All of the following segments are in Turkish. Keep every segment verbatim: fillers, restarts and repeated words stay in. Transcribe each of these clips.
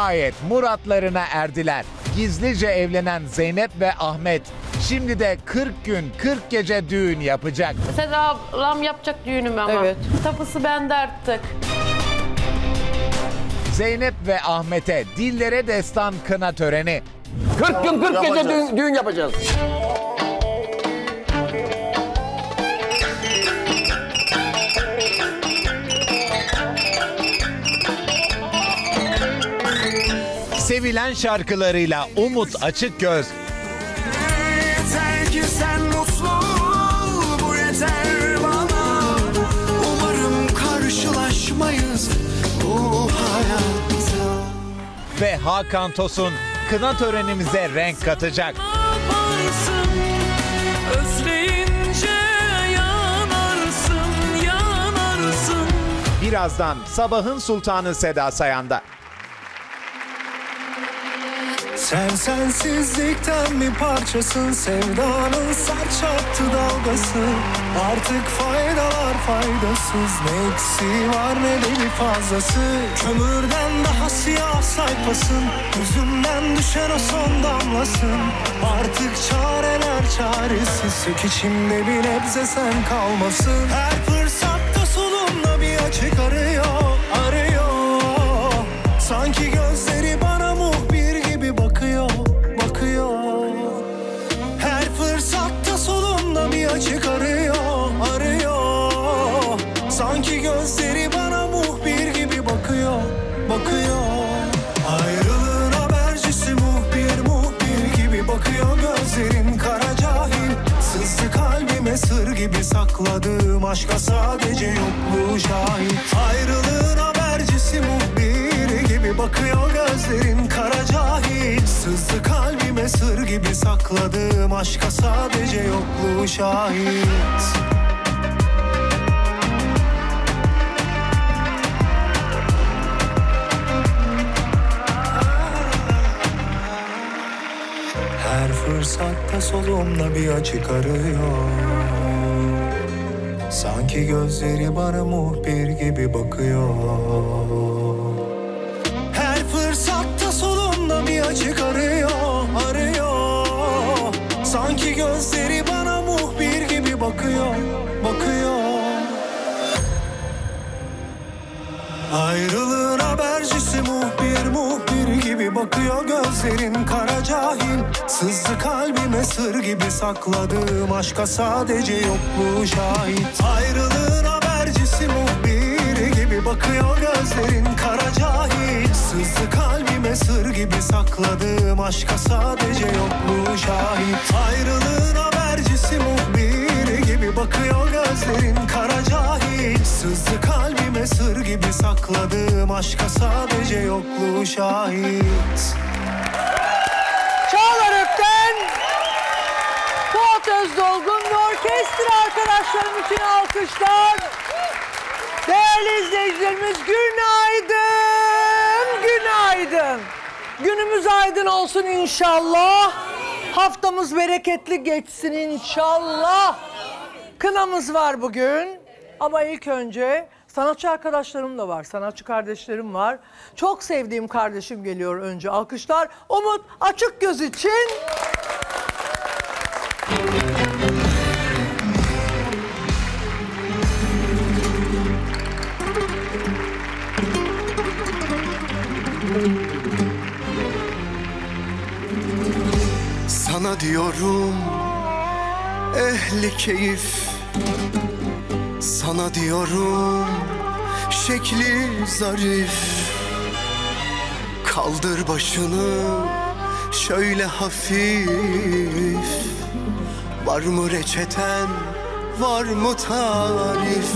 Nihayet muratlarına erdiler. Gizlice evlenen Zeynep ve Ahmet şimdi de kırk gün kırk gece düğün yapacak. Seda ablam yapacak düğünümü ama. Evet. Tapusu bende artık. Zeynep ve Ahmet'e dillere destan kına töreni. kırk gün kırk gece düğün, düğün yapacağız. Sevilen şarkılarıyla Umut Açıkgöz, Yeter ki sen mutlu ol, bu yeter bana. Umarım karşılaşmayız bu hayatta. ve Hakan Tosun kına törenimize renk katacak. Yaparsın, özleyince yanarsın, yanarsın. Birazdan Sabahın Sultanı Seda Sayan'da. Sen sensizlikten bir parçasın, sevdanın sert çarptı dalgası. Artık faydalar faydasız, ne eksiği var ne de bir fazlası. Kömürden daha siyah sayfasın, yüzümden düşen o son damlasın. Artık çareler çaresiz, sök içimde bir nebze sen kalmasın. Her fırsatta solumda bir açık arıyor, arıyor. Sanki gözleri bana muhbir gibi bakıyor, bakıyor. Her fırsatta solumda bir açık arıyor, arıyor. Sanki gözleri bana muhbir gibi bakıyor, bakıyor. Ayrılığın habercisi muhbir, muhbir gibi bakıyor gözlerin kara cahil. Sızdı kalbime sır gibi sakladığım aşka sadece yokluğu şahit. Ayrılığın habercisi muhbir gibi bakıyor gözlerin kara cahil. Sızdı kalbime sır gibi sakladığım aşka sadece yokluğu şahit. Her fırsatta solumda bir açık arıyor. Sanki gözleri bana muhbir gibi bakıyor. Her fırsatta solumda bir açık arıyor, arıyor. Sanki gözleri bana muhbir gibi bakıyor, bakıyor. Ayrılığın habercisi muhbir, muhbir gibi bakıyor gözlerin kara cahil. Sızdı kalbime sır gibi sakladığım aşka sadece yokluğu şahit. Ayrılığın habercisi muhbir gibi bakıyor gözlerin kara cahil. Sızdı kalbime sır gibi sakladığım aşka sadece yokluğu şahit. Ayrılığın habercisi muhbir gibi bakıyor gözlerin kara cahil. Sızdı kalbime sır gibi sakladığım aşka sadece yokluğu şahit. Çağlar Ökten, Fuat Özdolgun ve orkestra arkadaşlarım için alkışlar. Değerli izleyicilerimiz günaydın, günaydın. Günümüz aydın olsun inşallah. Haftamız bereketli geçsin inşallah. Kınamız var bugün ama ilk önce sanatçı arkadaşlarım da var, sanatçı kardeşlerim var. Çok sevdiğim kardeşim geliyor önce, alkışlar. Umut Açıkgöz için. Sana diyorum ehli keyif, sana diyorum şekli zarif. Kaldır başını şöyle hafif. Var mı reçeten, var mı tarif?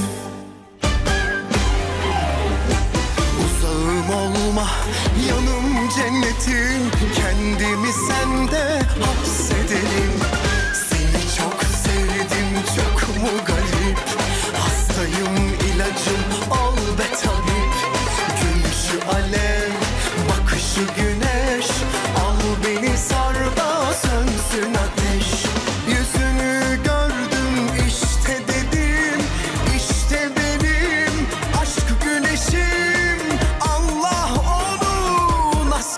Uzağım olma, yanım cennetim. Kendimi sende hapsedelim. Seni çok sevdim, çok mu garip? Hastayım, ilacım ol be tabip. Gülüşü alev, bakışı güneş. Al beni sar da sönsün ateş. Yüzünü gördüm işte dedim. İşte benim aşk güneşim. Allah onu nasip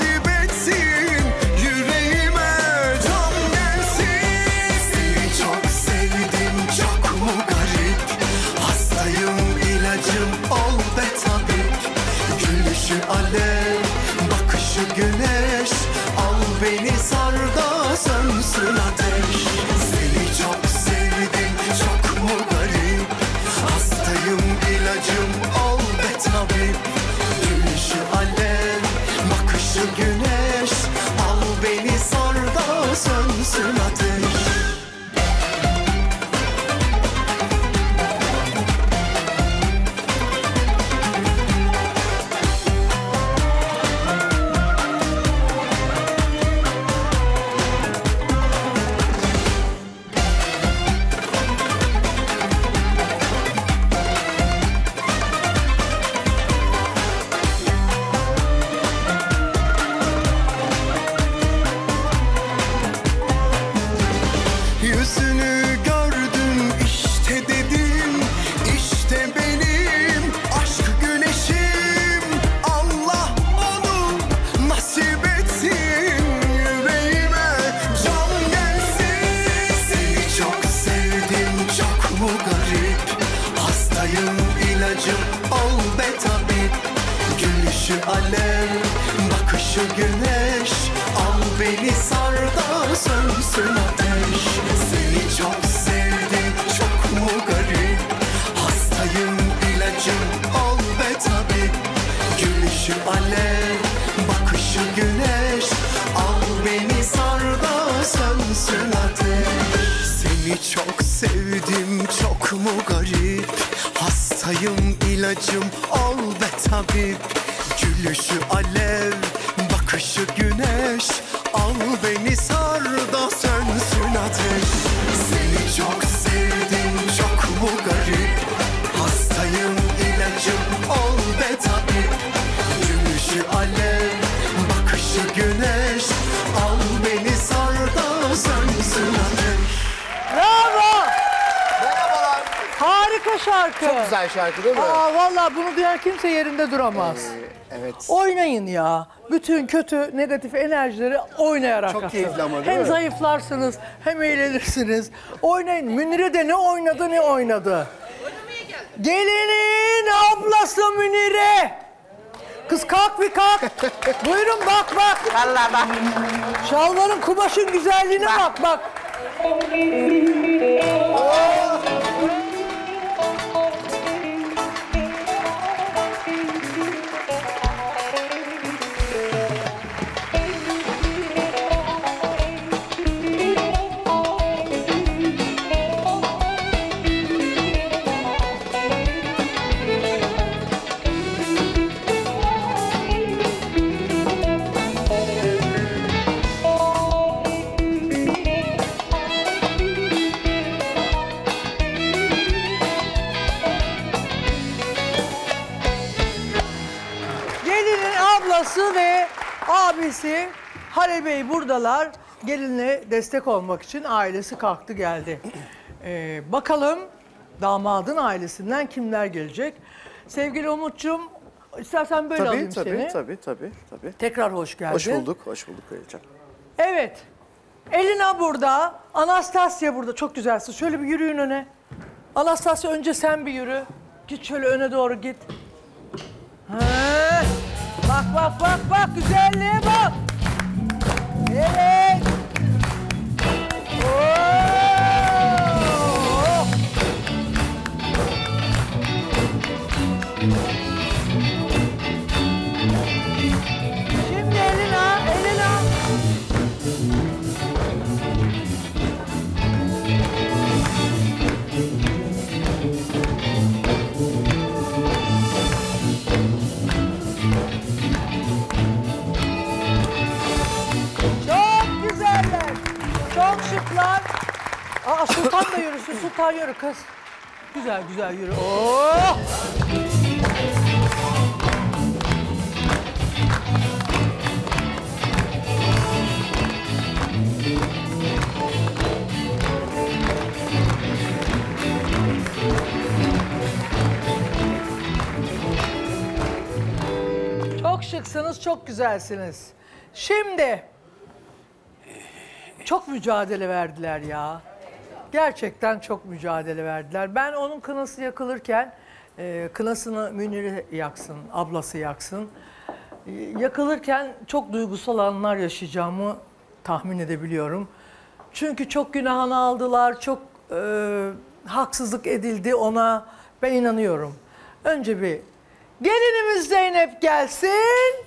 güneş, al beni sar da sönsün ateş. Seni çok sevdim, çok mu garip, hastayım ilacım ol be tabip. Gülüşü alev, bakışı güneş, al beni sar da sönsün ateş. Yüzünü gördüm işte dedim, işte benim aşk güneşim. Allah onu nasip etsin, yüreğime can gelsin. Seni çok sevdim, çok mu garip, hastayım ilacım ol be tabip. Gülüşü alev, bakışı güneş, al beni sar da sönsün ateş. Seni çok sevdim, çok mu garip, hastayım ilacım ol be tabip. Gülüşü alev, bakışı güneş, al beni sar da sönsün ateş. Seni çok sevdim, çok mu garip, hastayım ilacım ol be tabip. Gülüşü alev, bakışı güneş, al beni sar da sönsün ateş. Seni çok sevdim, çok mu garip, hastayım ilacım ol be tabip. Gülüşü alev, bakışı güneş, al beni sar da sönsün ateş. Bravo! Harika şarkı. Çok güzel şarkı değil mi? Aa, vallahi bunu duyan kimse yerinde duramaz. Ee, evet. Oynayın ya. Bütün kötü, negatif enerjileri oynayarak Çok atın. keyifli ama değil Hem mi? zayıflarsınız, hem eğlenirsiniz. Oynayın. Münire de ne oynadı, ne oynadı. Gelinin ablası Münire. Kız kalk bir kalk. Buyurun bak bak. Vallahi bak. Şalvarın kumaşın güzelliğine bak bak. Gelinin ablası ve abisi Halil Bey buradalar. Gelinle destek olmak için ailesi kalktı geldi. Ee, bakalım damadın ailesinden kimler gelecek? Sevgili Umut'cum, istersen böyle Tabii alayım tabii, seni. tabii tabii tabii. Tekrar hoş geldin. Hoş bulduk, hoş bulduk Kraliçem. Evet. Elina burada, Anastasya burada. Çok güzelsin. Şöyle bir yürüyün öne. Anastasya önce sen bir yürü. Git şöyle öne doğru git. Ha. Bak bak bak bak güzelliğe bak. Evet. Oo. Şimdi Elina, Elina. Çok güzeller. Çok şıklar. Aa Sultan da yürüsün. Sultan yürü kız. Güzel güzel yürü. Oo! Çok şıksınız, çok güzelsiniz. Şimdi çok mücadele verdiler ya. Gerçekten çok mücadele verdiler. Ben onun kınası yakılırken e, kınasını Münir'e yaksın, ablası yaksın. yakılırken çok duygusal anlar yaşayacağımı tahmin edebiliyorum. Çünkü çok günahını aldılar, çok e, haksızlık edildi ona. Ben inanıyorum. Önce bir gelinimiz Zeynep gelsin.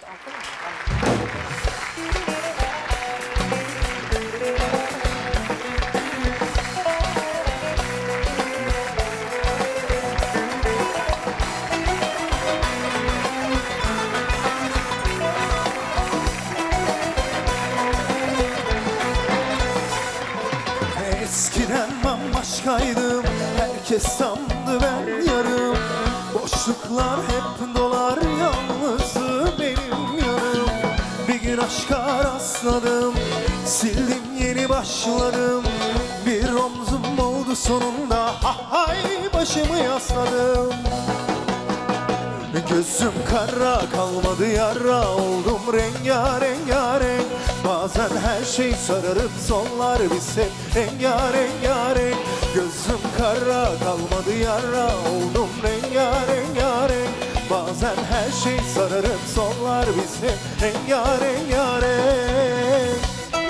Eskiden bambaşkaydım, herkes sandı ben yarım. Boşluklar hep dolar, yalnızdı benim yarım. Bir gün aşka rastladım, sildim yeni başladım. Bir omzum oldu sonunda, ha hay başımı yasladım. Gözüm kara kalmadı yara, oldum rengarenk renk. Bazen her şey sararıp sonlar biz hep rengarenk. Gözüm kara kalmadı yara, oldum rengarenk renk. Bazen her şey sararıp sonlar biz hep rengarenk.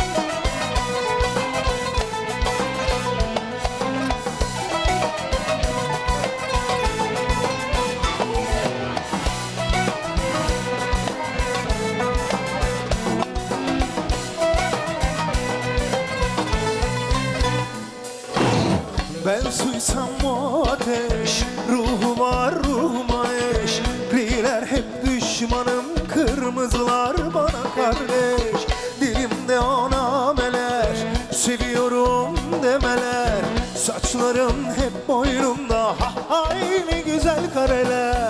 Ben suysam o ateş, ruhuma ruhuma eş. Griler hep düşmanım, kırmızılar bana kardeş. Dilimde o nameler, seviyorum demeler. Saçlarım hep boynumda, ha hay ne güzel kareler.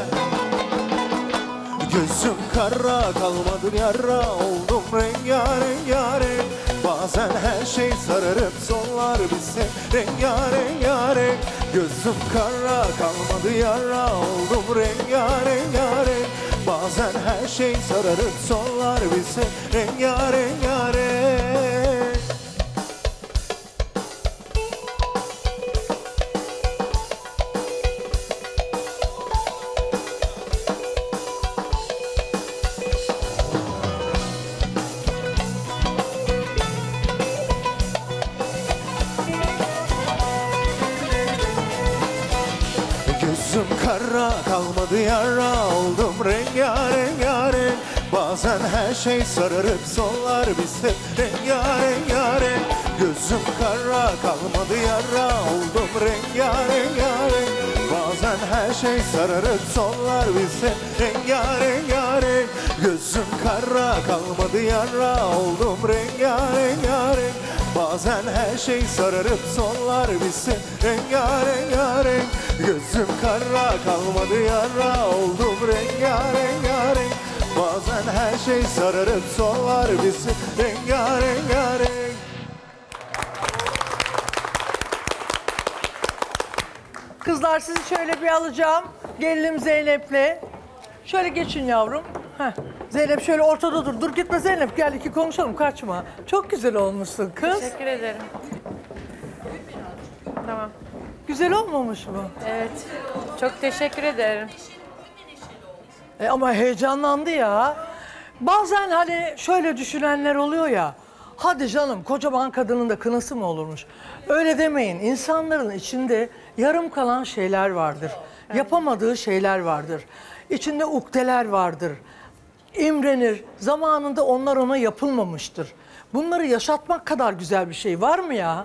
Gözüm kara kalmadı yara, oldum rengarenk. Bazen her şey sararıp sonlar bize rengarenk. Gözüm kara kalmadı yara, oldum rengarenk. Bazen her şey sararıp sonlar bize rengarenk. Gözüm kara kalmadı yara, oldum rengarenk. Bazen her şey sararıp sonlar biz hep rengarenk. Gözüm kara kalmadı yara, oldum rengarenk. Bazen her şey sararıp sonlar biz hep rengarenk. Gözüm kara kalmadı yara, oldum rengarenk. Bazen her şey sararıp sonlar bizi rengarenk. Gözüm kara kalmadı yara, oldum rengarenk. Bazen her şey sararıp sonlar bizi rengarenk. Kızlar sizi şöyle bir alacağım. Gelinim Zeynep'le. Şöyle geçin yavrum. Heh. Zeynep şöyle ortada dur. Dur gitme Zeynep. Gel iki konuşalım, kaçma. Çok güzel olmuşsun kız. Teşekkür ederim. Tamam. Güzel olmamış mı? Evet. Çok teşekkür ederim. E ama heyecanlandı ya. Bazen hani şöyle düşünenler oluyor ya. Hadi canım, kocaman kadının da kınası mı olurmuş? Öyle demeyin. İnsanların içinde yarım kalan şeyler vardır. Yapamadığı şeyler vardır. İçinde ukdeler vardır. İmrenir. Zamanında onlar ona yapılmamıştır. Bunları yaşatmak kadar güzel bir şey var mı ya?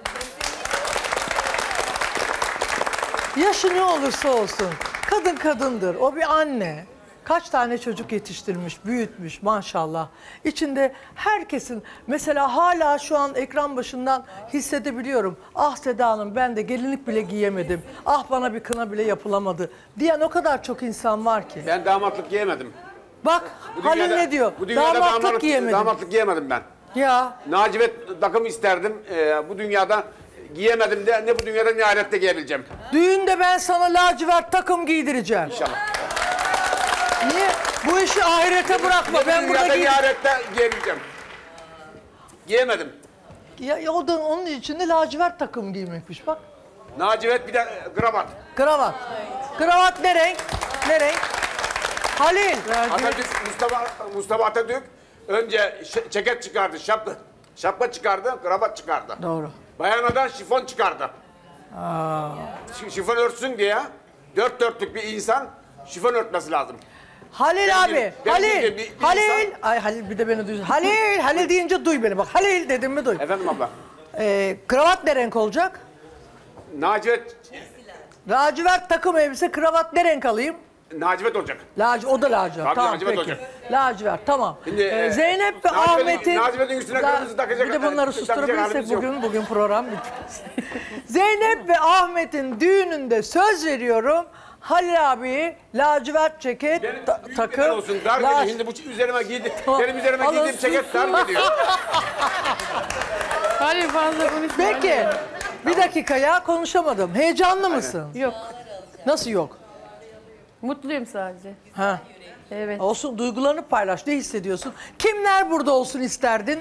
Yaşı ne olursa olsun. Kadın kadındır. O bir anne. Kaç tane çocuk yetiştirmiş, büyütmüş maşallah. İçinde herkesin, mesela hala şu an ekran başından hissedebiliyorum. Ah Seda Hanım, ben de gelinlik bile giyemedim. Ah bana bir kına bile yapılamadı diyen o kadar çok insan var ki. Ben damatlık giyemedim. Bak Bu Halil dünyada- ne diyor? Bu dünyada Damatlık damatlık giyemedim. Damatlık giyemedim ben. Ya Nacibet takım isterdim. Ee, bu dünyada giyemedim de ne bu dünyada ne ahirette giyebileceğim. düğünde ben sana lacivert takım giydireceğim. İnşallah. Niye? Bu işi ahirete bırakma. Ne bu Ben burada dünyada giy... ne ahirette giyebileceğim. Giyemedim. Ya, ya o da onun içinde lacivert takım giymekmiş bak. Nacibet bir de kravat. Kravat. Kravat ne renk? Ne renk? Halil. Atatürk, Mustafa, Mustafa Atatürk önce ş- ceket çıkardı, şapka, şapka çıkardı, kravat çıkardı. Doğru. Bayana da şifon çıkardı. Ş- şifon örtsün diye dört dörtlük bir insan şifon örtmesi lazım. Halil Benim abi, gibi- benim Halil, gibi bir- bir Halil. insan- Ay Halil bir de beni duysun. Halil, Halil deyince duy beni bak. Halil dedim mi duy. Efendim abla, Ee, kravat ne renk olacak? Nacivet, Lacivert takım elbise, kravat ne renk alayım? Nacivet olacak. Laci, o da lacivert. Tabii, Tamam lacivert peki. olacak. Lacivert tamam. Şimdi, Ee, e, Zeynep ve Nacivet'in- Ahmet'in... Nacivet'in üstüne La- kırmızı takacak- Bir de bunları takacak susturabilirsek halimiz yok. bugün, bugün program bitmez. Zeynep ve Ahmet'in düğününde söz veriyorum. Halil abi lacivert ceket Benim ta- büyük takım. beden olsun, dar lac- geliyor. Şimdi bu üzerime giydi, Tamam. benim üzerime Alın, giydiğim ceket dar susun. geliyor. Hayır fazla konuşma. Peki bir dakika ya konuşamadım. Heyecanlı mısın? Yok. Nasıl yok? Mutluyum sadece. Ha. Evet. Olsun duygularını paylaş. Ne hissediyorsun? Kimler burada olsun isterdin?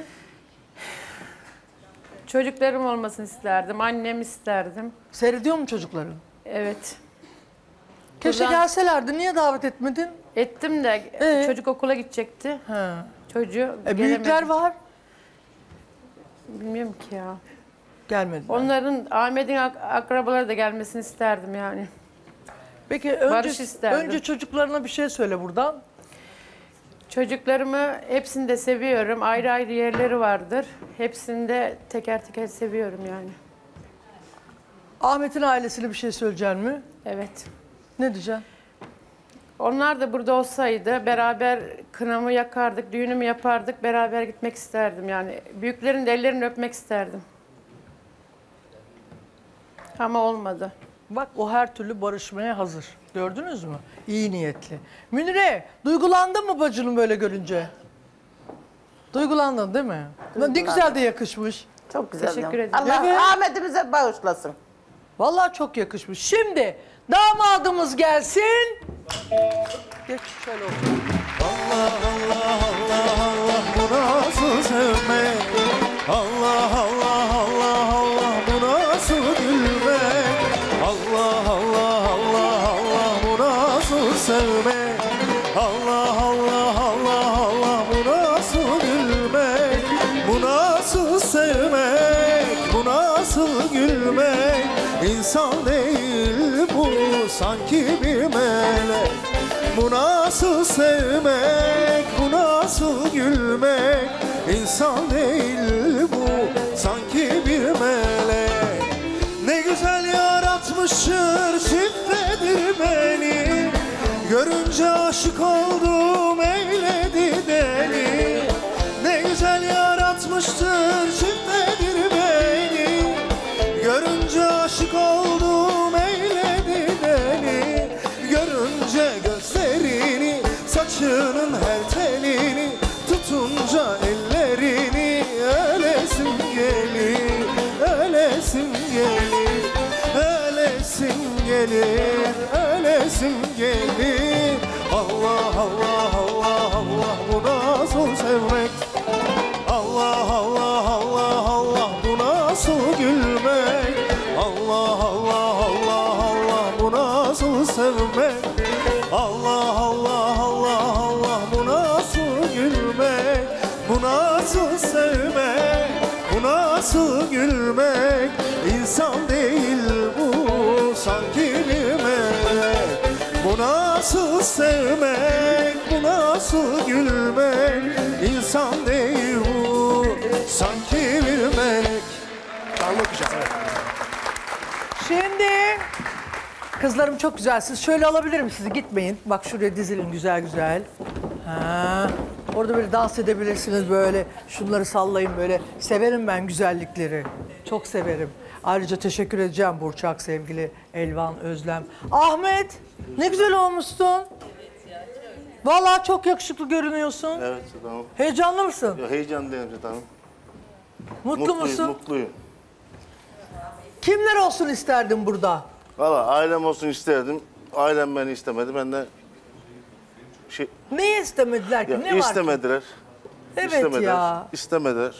Çocuklarım olmasını isterdim. Annem isterdim. Seyrediyor mu çocukların? Evet. Keşke Buradan- gelselerdi. Niye davet etmedin? Ettim de Ee? çocuk okula gidecekti. Ha. Çocuğu E, büyükler gelemedi. var. Bilmiyorum ki ya. Gelmedi. Onların, Ahmet'in ak- akrabaları da gelmesini isterdim yani. Peki önce, Barış isterdim. önce çocuklarına bir şey söyle buradan. Çocuklarımı hepsini de seviyorum. Ayrı ayrı yerleri vardır. Hepsini de teker teker seviyorum yani. Ahmet'in ailesine bir şey söyleyeceksin mi? Evet. Ne diyeceksin? Onlar da burada olsaydı beraber kınamı yakardık, düğünümü yapardık, beraber gitmek isterdim yani. Büyüklerin de ellerini öpmek isterdim. Ama olmadı. Bak o her türlü barışmaya hazır. Gördünüz mü? İyi niyetli. Münire, duygulandın mı bacını böyle görünce? Duygulandın değil mi? Ne güzel de yakışmış. Çok güzel. Teşekkür ya. ederim. Allah Evet. Ahmet'imize bağışlasın. Vallahi çok yakışmış. Şimdi damadımız gelsin. Geç şöyle otur. Allah Allah Allah Allah bu nasıl sevmek? Allah Allah Allah Allah bu nasıl gülmek? Allah Allah Allah Allah bu nasıl sevmek? Allah Allah Allah Allah bu nasıl gülmek? Bu nasıl sevmek? Bu nasıl gülmek? İnsan değil bu sanki bir melek. Bu nasıl sevmek, bu nasıl gülmek? İnsan değil bu, sanki bir melek. Ne güzel yaratmıştır, çiftledir beni. Görünce aşık oldum, eyledi deli. Ne güzel yaratmıştır, çiftledir beni. Görünce aşık oldum, eyledi deli. Görünce gözlerini, saçının her telini, tutunca ellerini, ölesim gelir, ölesim gelir, ölesim gelir, ölesim gelir. Allah Allah Allah Allah bu nasıl sevmek? Allah Allah Allah Allah bu nasıl gülmek? Allah Allah Allah Allah bu nasıl sevmek? Allah Allah Allah Allah bu nasıl gülmek? Bu nasıl sevmek? Bu nasıl gülmek? İnsan değil bu sanki bir melek. Bu nasıl sevmek? Bu nasıl gülmek? İnsan değil bu sanki bir melek. Şimdi kızlarım çok güzel. Siz şöyle alabilirim sizi. Gitmeyin. Bak şuraya dizilin güzel güzel. Ha. Orada böyle dans edebilirsiniz böyle. Şunları sallayın böyle. Severim ben güzellikleri. Çok severim. Ayrıca teşekkür edeceğim Burçak sevgili Elvan, Özlem. Ahmet ne güzel olmuşsun. Vallahi çok yakışıklı görünüyorsun. Evet, tamam. Heyecanlı mısın? Ya, heyecanlıyım tamam. Mutlu Mutluyum, musun? mutluyum. Kimler olsun isterdin burada? Valla ailem olsun isterdim. Ailem beni istemedi. Ben de şey Neyi istemediler ki? ya, ne var ki? istemediler. Evet istemediler. ya. İstemediler.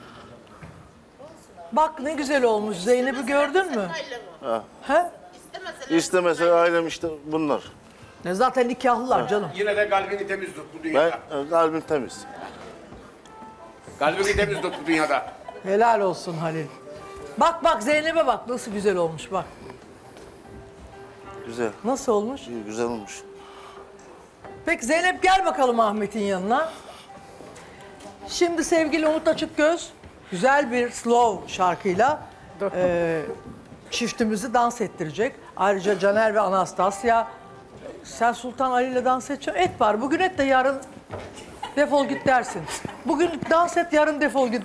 Bak ne güzel olmuş. Zeynep'i gördün mü? Ha. He? İstemese ailem işte bunlar. Ne zaten nikahlılar canım. Yine de kalbini temiz tut bu Ben dünyada. e, kalbim temiz. Kalbini temiz tut bu dünyada. Helal olsun Halil. Bak bak Zeynep'e bak nasıl güzel olmuş bak. Güzel. Nasıl olmuş? İyi, güzel olmuş. Peki Zeynep gel bakalım Ahmet'in yanına. Şimdi sevgili Umut Açıkgöz güzel bir slow şarkıyla e, çiftimizi dans ettirecek. Ayrıca Caner ve Anastasya, sen Sultan Ali ile dans edeceksin. Et var bugün et de yarın defol git dersin. Bugün dans et yarın defol git.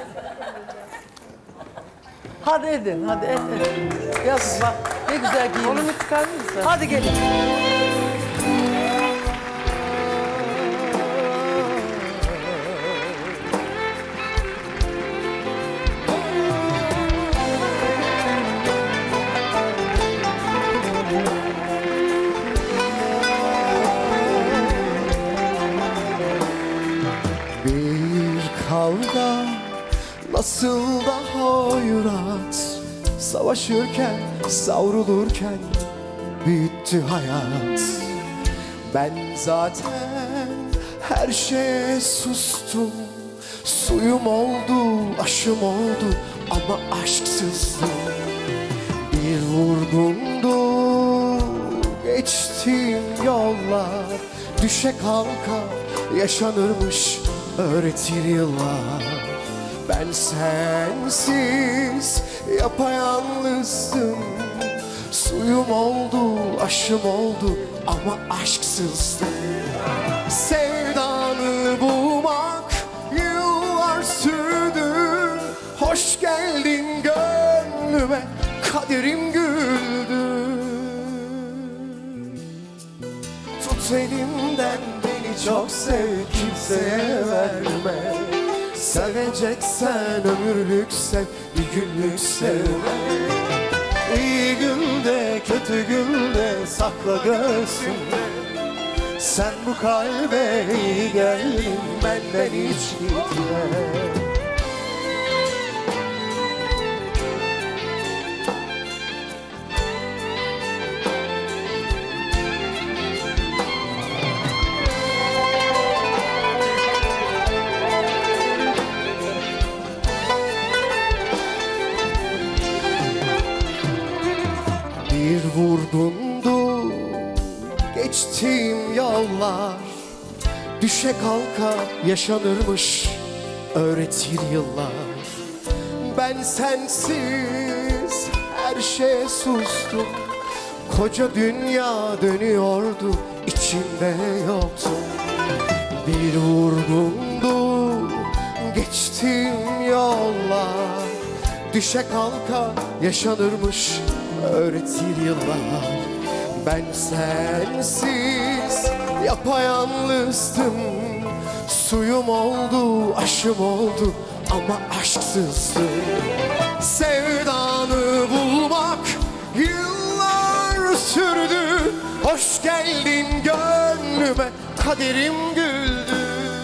Hadi edin hadi et et. Yazın bak ne güzel giyinmiş. Onu mu çıkardın mısın? Hadi gelin. Bir kavga nasıl da hoyrat, savaşırken, savrulurken büyüttü hayat. Ben zaten her şeye sustum, suyum oldu, aşım oldu ama aşksızdım. Bir vurgundu geçtiğim yollar, düşe kalka yaşanırmış öğretir yıllar. Ben sensiz yapayalnızdım, suyum oldu, aşım oldu ama aşksızdım. Sevdanı bulmak yıllar sürdü, hoş geldin gönlüme, kaderim güldü. Tut elimden beni çok sev, kimseye verme. Seveceksen ömürlük sev, bir günlük sevme. İyi günde, kötü günde sakla göğsünde. Sen bu kalbe iyi geldin, benden hiç gitme. Bir vurgundu geçtiğim yollar, düşe kalka yaşanırmış öğretir yıllar. Ben sensiz her şeye sustum, koca dünya dönüyordu, içinde yoktum. Bir vurgundu geçtiğim yollar, düşe kalka yaşanırmış öğretir yıllar. Ben sensiz yapayalnızdım, suyum oldu, aşım oldu ama aşksızdım. Sevdanı bulmak yıllar sürdü, hoş geldin gönlüme, kaderim güldü.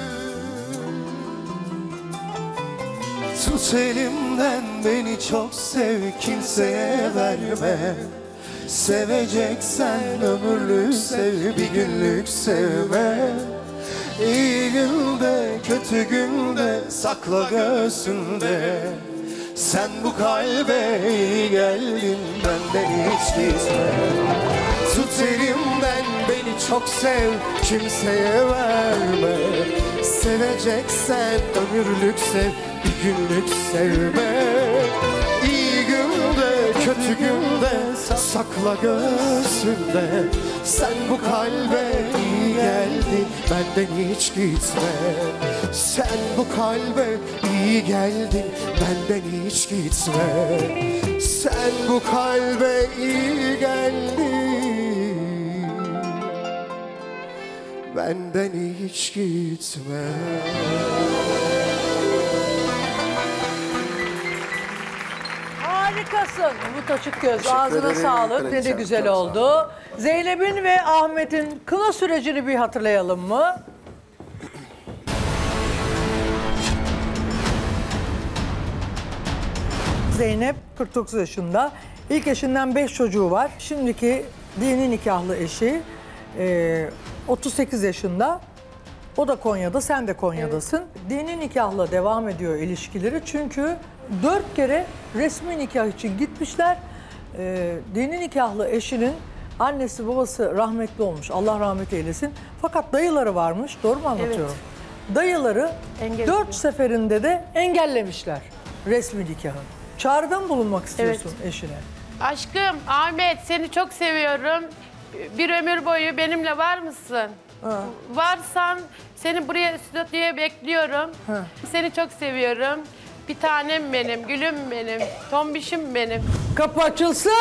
Tut elimden beni çok sev, kimseye verme. Seveceksen ömürlük sev, bir günlük sevme. İyi günde, kötü günde sakla göğsünde. Sen bu kalbe iyi geldin, benden hiç gitme. Tut elimden beni çok sev, kimseye verme. Seveceksen ömürlük sev, bir günlük sevme. İyi günde, kötü günde sakla göğsünde. Sen bu kalbe iyi geldin, benden hiç gitme. Sen bu kalbe iyi geldin, benden hiç gitme. Sen bu kalbe iyi geldin, benden hiç gitme. Harikasın Umut Açıkgöz. Teşekkür Ağzına ederim. sağlık. Ne de Kraliçem, güzel çok sağ oldu. Zeynep'in ve Ahmet'in kına sürecini bir hatırlayalım mı? Zeynep kırk dokuz yaşında. İlk eşinden beş çocuğu var. Şimdiki dini nikahlı eşi Ee, otuz sekiz yaşında. O da Konya'da, sen de Konya'dasın. Evet. Dini nikahla devam ediyor ilişkileri. Çünkü dört kere resmi nikah için gitmişler. Ee, dini nikahlı eşinin annesi babası rahmetli olmuş. Allah rahmet eylesin. Fakat dayıları varmış. Doğru mu anlatıyorum? Evet. Dayıları dört seferinde de engellemişler resmi nikahı. Çağrıda mı bulunmak istiyorsun evet. eşine? Aşkım Ahmet seni çok seviyorum. Bir ömür boyu benimle var mısın? Ha. Varsan seni buraya stüdyoya bekliyorum. Ha. Seni çok seviyorum. Bir tanem benim, gülüm benim, tombişim benim. Kapı açılsın.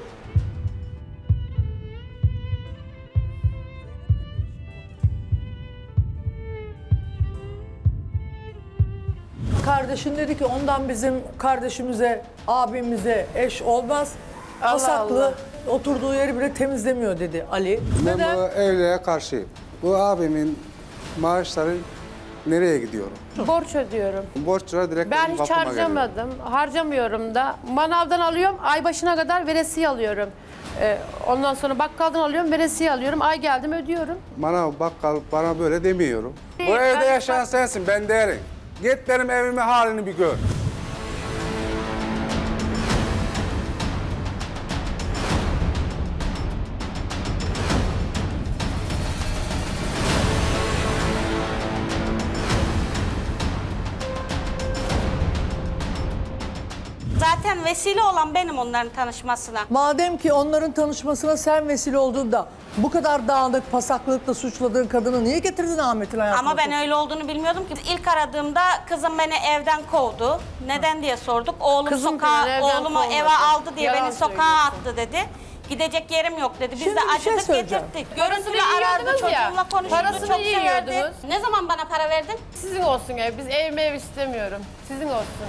Kardeşin dedi ki ondan bizim kardeşimize, abimize eş olmaz. Pasaklı oturduğu yeri bile temizlemiyor dedi Ali. Ben Neden? bu evliliğe karşıyım. Bu abimin maaşları nereye gidiyor? Borç ödüyorum. Borçlara direkt ben hiç harcamadım, geliyor. Harcamıyorum da. Manavdan alıyorum, ay başına kadar veresiye alıyorum. Ee, ondan sonra bakkaldan alıyorum, veresiye alıyorum. Ay geldim ödüyorum. Manav, bakkal bana böyle demiyorum. Değil, bu evde ben yaşayan bak... sensin, ben değerim. Git benim evimin halini bir gör. Zaten vesile olan benim onların tanışmasına. Madem ki onların tanışmasına sen vesile olduğunda bu kadar dağınık, pasaklıkla suçladığın kadını niye getirdin Ahmet'in hayatına? Ama ben öyle olduğunu bilmiyordum ki. İlk aradığımda kızım beni evden kovdu. Neden diye sorduk. Oğlum kızım sokağa, oğlumu kovmadı. eve aldı diye Yalan beni sokağa attı dedi. Gidecek yerim yok dedi. Biz Şimdi de bir şey acıdık getirdik. Görüntülü arardı, çocuğumla konuşurdu, Parasını çok severdi. yiyordunuz. Ne zaman bana para verdin? Sizin olsun ev, biz ev mev istemiyorum. Sizin olsun.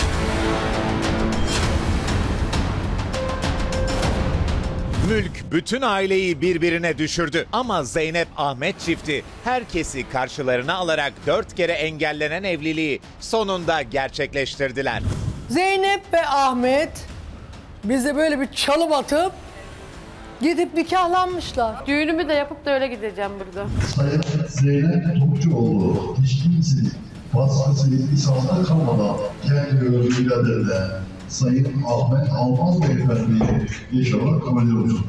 Mülk bütün aileyi birbirine düşürdü. Ama Zeynep Ahmet çifti herkesi karşılarına alarak dört kere engellenen evliliği sonunda gerçekleştirdiler. Zeynep ve Ahmet bize böyle bir çalım atıp gidip nikahlanmışlar. Düğünümü de yapıp da öyle gideceğim burada. Sayın Zeynep Topçuoğlu hiç kimsenin vasfı lisanında kalmadan kendi özgür iradeyle Sayın Ahmet Almaz Beyefendi'yi inşallah kabul ediyoruz.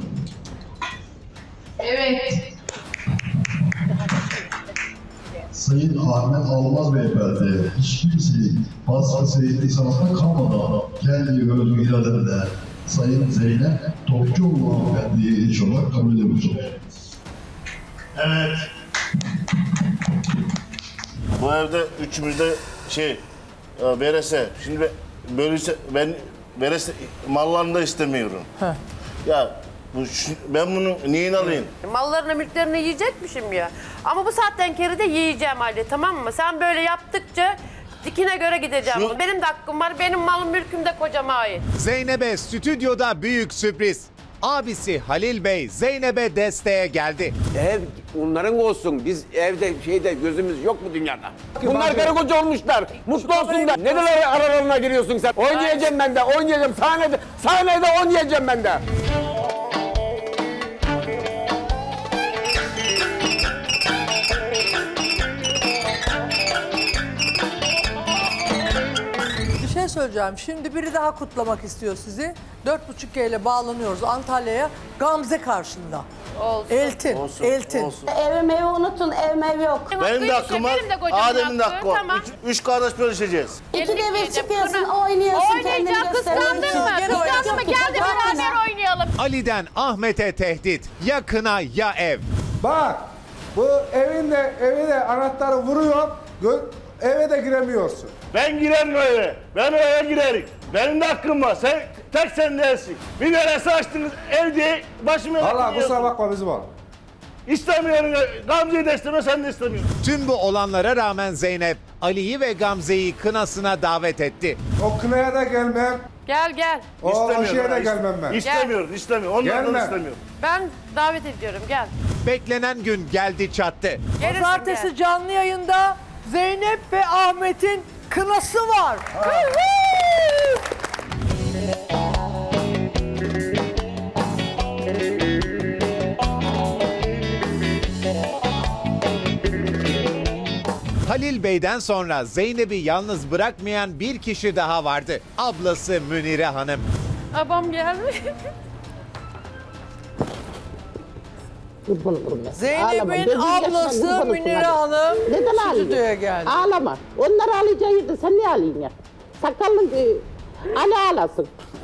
Evet. Sayın Ahmet Almaz Beyefendi hiç kimsenin vasfı lisanında kalmadan kendi özgür iradeyle Sayın Zeynep Topçuoğlu Hanımefendi'yi inşallah kabul ediyoruz. Evet. Bu evde üçümüzde şey, verese. Şimdi böyleyse ben verese mallarını da istemiyorum. Heh. Ya bu, ben bunu niye alayım? Mallarını, mülklerini yiyecekmişim ya. Ama bu saatten kere de yiyeceğim Ali, tamam mı? Sen böyle yaptıkça dikine göre gideceğim. Şu... Benim de hakkım var. Benim malım mülküm de kocama ait. Zeynep'e stüdyoda büyük sürpriz. Abisi Halil Bey Zeynep'e desteğe geldi. Ev onların olsun. Biz evde şeyde gözümüz yok mu dünyada? Bunlar karı koca olmuşlar. Mutlu olsunlar. Neden aralarına giriyorsun sen? Oynayacağım ben de, oynayacağım. Sahnede, sahnede oynayacağım ben de. Bir şey söyleyeceğim. Şimdi biri daha kutlamak istiyor sizi. Dört buçuk G ile bağlanıyoruz Antalya'ya. Gamze karşında. Olsun. Eltin. Olsun, Eltin. olsun. Evi mevi unutun, ev mev yok. Benim de hakkım var, Adem'in de hakkı var. Tamam. Üç, üç kardeş bölüşeceğiz. İki de bir çıkıyorsun, oynuyorsun, kendini Oynayacağım, kıskandın gösteriyorsun. mı? Kıskandın mı? Gel de beraber oynayalım. Ali'den Ahmet'e tehdit. Ya kına ya ev. Bak, bu evin de, evi de anahtarı vuruyor, eve de giremiyorsun. Ben girerim o eve. Ben o eve girerim. Benim de hakkım var. Sen tek sen dersin. Bir neresi açtınız ev diye başıma... Allah kusura bakma bizim oğlum. İstemiyorum. Gamze'yi de istemiyor, sen de istemiyorsun. Tüm bu olanlara rağmen Zeynep Ali'yi ve Gamze'yi kınasına davet etti. O kınaya da gelmem. Gel gel. O, o şeye de gelmem ben. İstemiyorum, istemiyorum. Onlardan Gelme. istemiyorum. Ben davet ediyorum, gel. Beklenen gün geldi çattı. Gelirsin, Pazartesi gel. canlı yayında Zeynep ve Ahmet'in kınası var. Halil Bey'den sonra Zeynep'i yalnız bırakmayan bir kişi daha vardı. Ablası Münire Hanım. Babam gelmiş. Zeynep'in ablası Münire Hanım stüdyoya geldi. Ağlama. Onları ağlayacaktı. Sen niye ağlayın ya? Sakallın e, Ali ağlasın.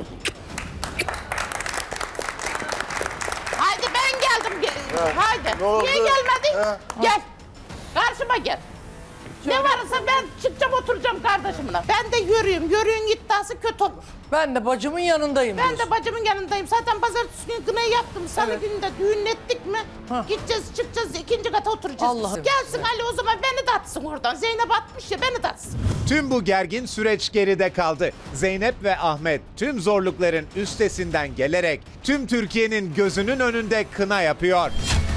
Haydi ben geldim. Haydi. Niye gelmedin? Ha. Gel. Karşıma gel. Ne varsa ben çıkacağım oturacağım kardeşimle. Ben de yürüyüm. Yürüyün iddiası kötü olur. Ben de bacımın yanındayım. Ben diyorsun. de bacımın yanındayım. Zaten pazartesi günü kınayı yaptım. Salı Evet. günü de düğün ettik mi? Ha. Gideceğiz çıkacağız ikinci kata oturacağız. Allah'ım. Gelsin Ali o zaman beni de atsın oradan. Zeynep atmış ya beni de atsın. Tüm bu gergin süreç geride kaldı. Zeynep ve Ahmet tüm zorlukların üstesinden gelerek tüm Türkiye'nin gözünün önünde kına yapıyor.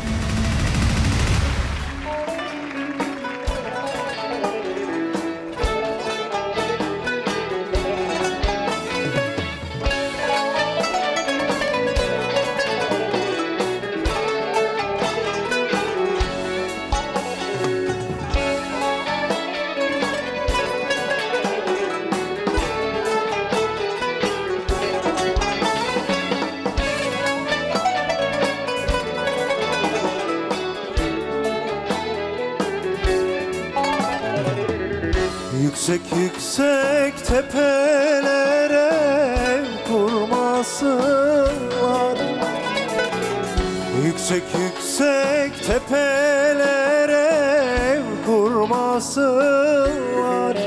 Yüksek yüksek tepelere kurmasınlar. Yüksek yüksek tepelere kurmasınlar.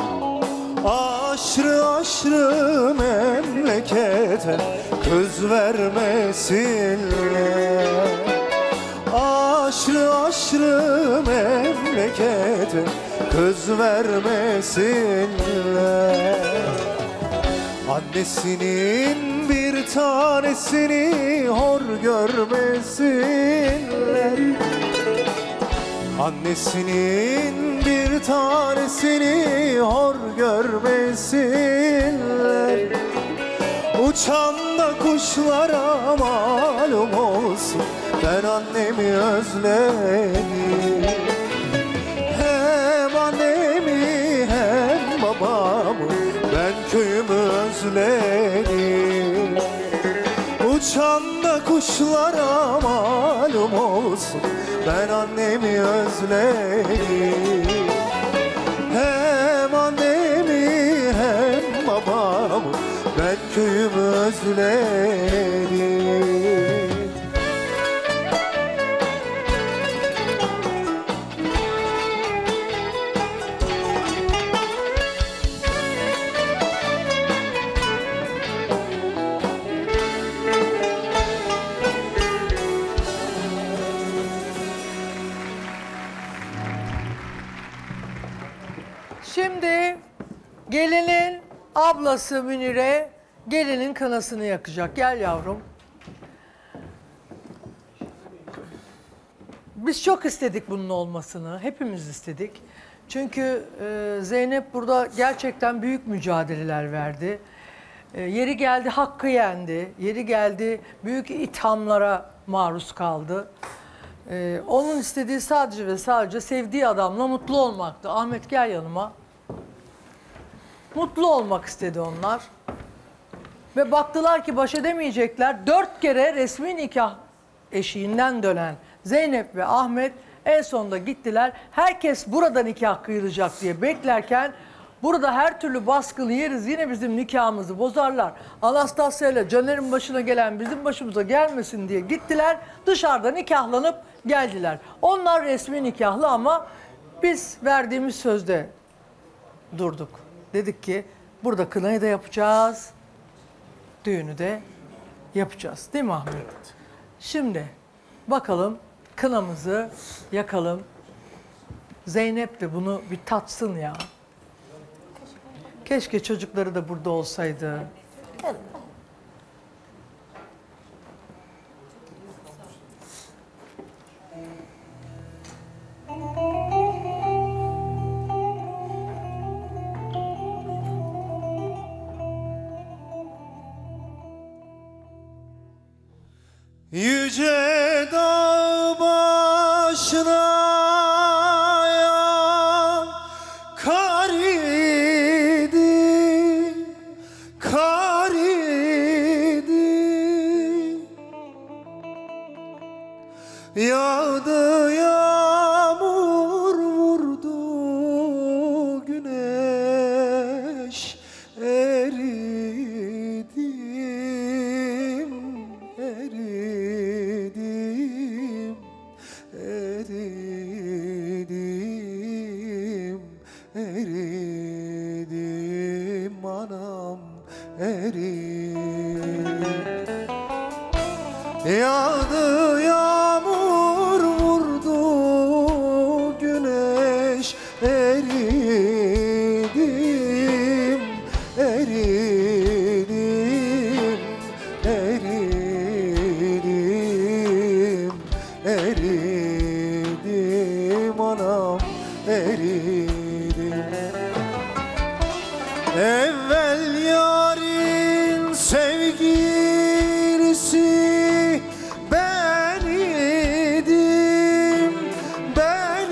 Aşrı aşrı memlekete kız vermesinler. Aşrı aşrı memlekete kız vermesinler. Annesinin bir tanesini hor görmesinler. Annesinin bir tanesini hor görmesinler. Uçan da kuşlara malum olsun, ben annemi özledim. Hem annemi hem babamı, ben köyümü özledim. Uçan da kuşlara malum olsun, ben annemi özledim. Hem annemi hem babamı, ben köyümü özledim. Şimdi gelinin ablası Münire gelinin kınasını yakacak. Gel yavrum. Biz çok istedik bunun olmasını. Hepimiz istedik. Çünkü e, Zeynep burada gerçekten büyük mücadeleler verdi. E, yeri geldi hakkı yendi. Yeri geldi büyük ithamlara maruz kaldı. E, onun istediği sadece ve sadece sevdiği adamla mutlu olmaktı. Ahmet gel yanıma. Mutlu olmak istedi onlar. Ve baktılar ki baş edemeyecekler. Dört kere resmi nikah eşiğinden dönen Zeynep ve Ahmet en sonunda gittiler. Herkes burada nikah kıyılacak diye beklerken burada her türlü baskılı yeriz, yine bizim nikahımızı bozarlar. Anastasya ile Caner'in başına gelen bizim başımıza gelmesin diye gittiler. Dışarıda nikahlanıp geldiler. Onlar resmi nikahlı ama biz verdiğimiz sözde durduk. Dedik ki burada kınayı da yapacağız, düğünü de yapacağız. Değil mi Ahmet? Evet. Şimdi bakalım kınamızı yakalım. Zeynep de bunu bir tatsın ya. Keşke çocukları da burada olsaydı. Yüce dağ başına yar eridim anam eridim. Yağdı yağmur vurdu güneş eridim eridim eridim eridim anam eridim. Evvel yarın sevgilisi ben idim, ben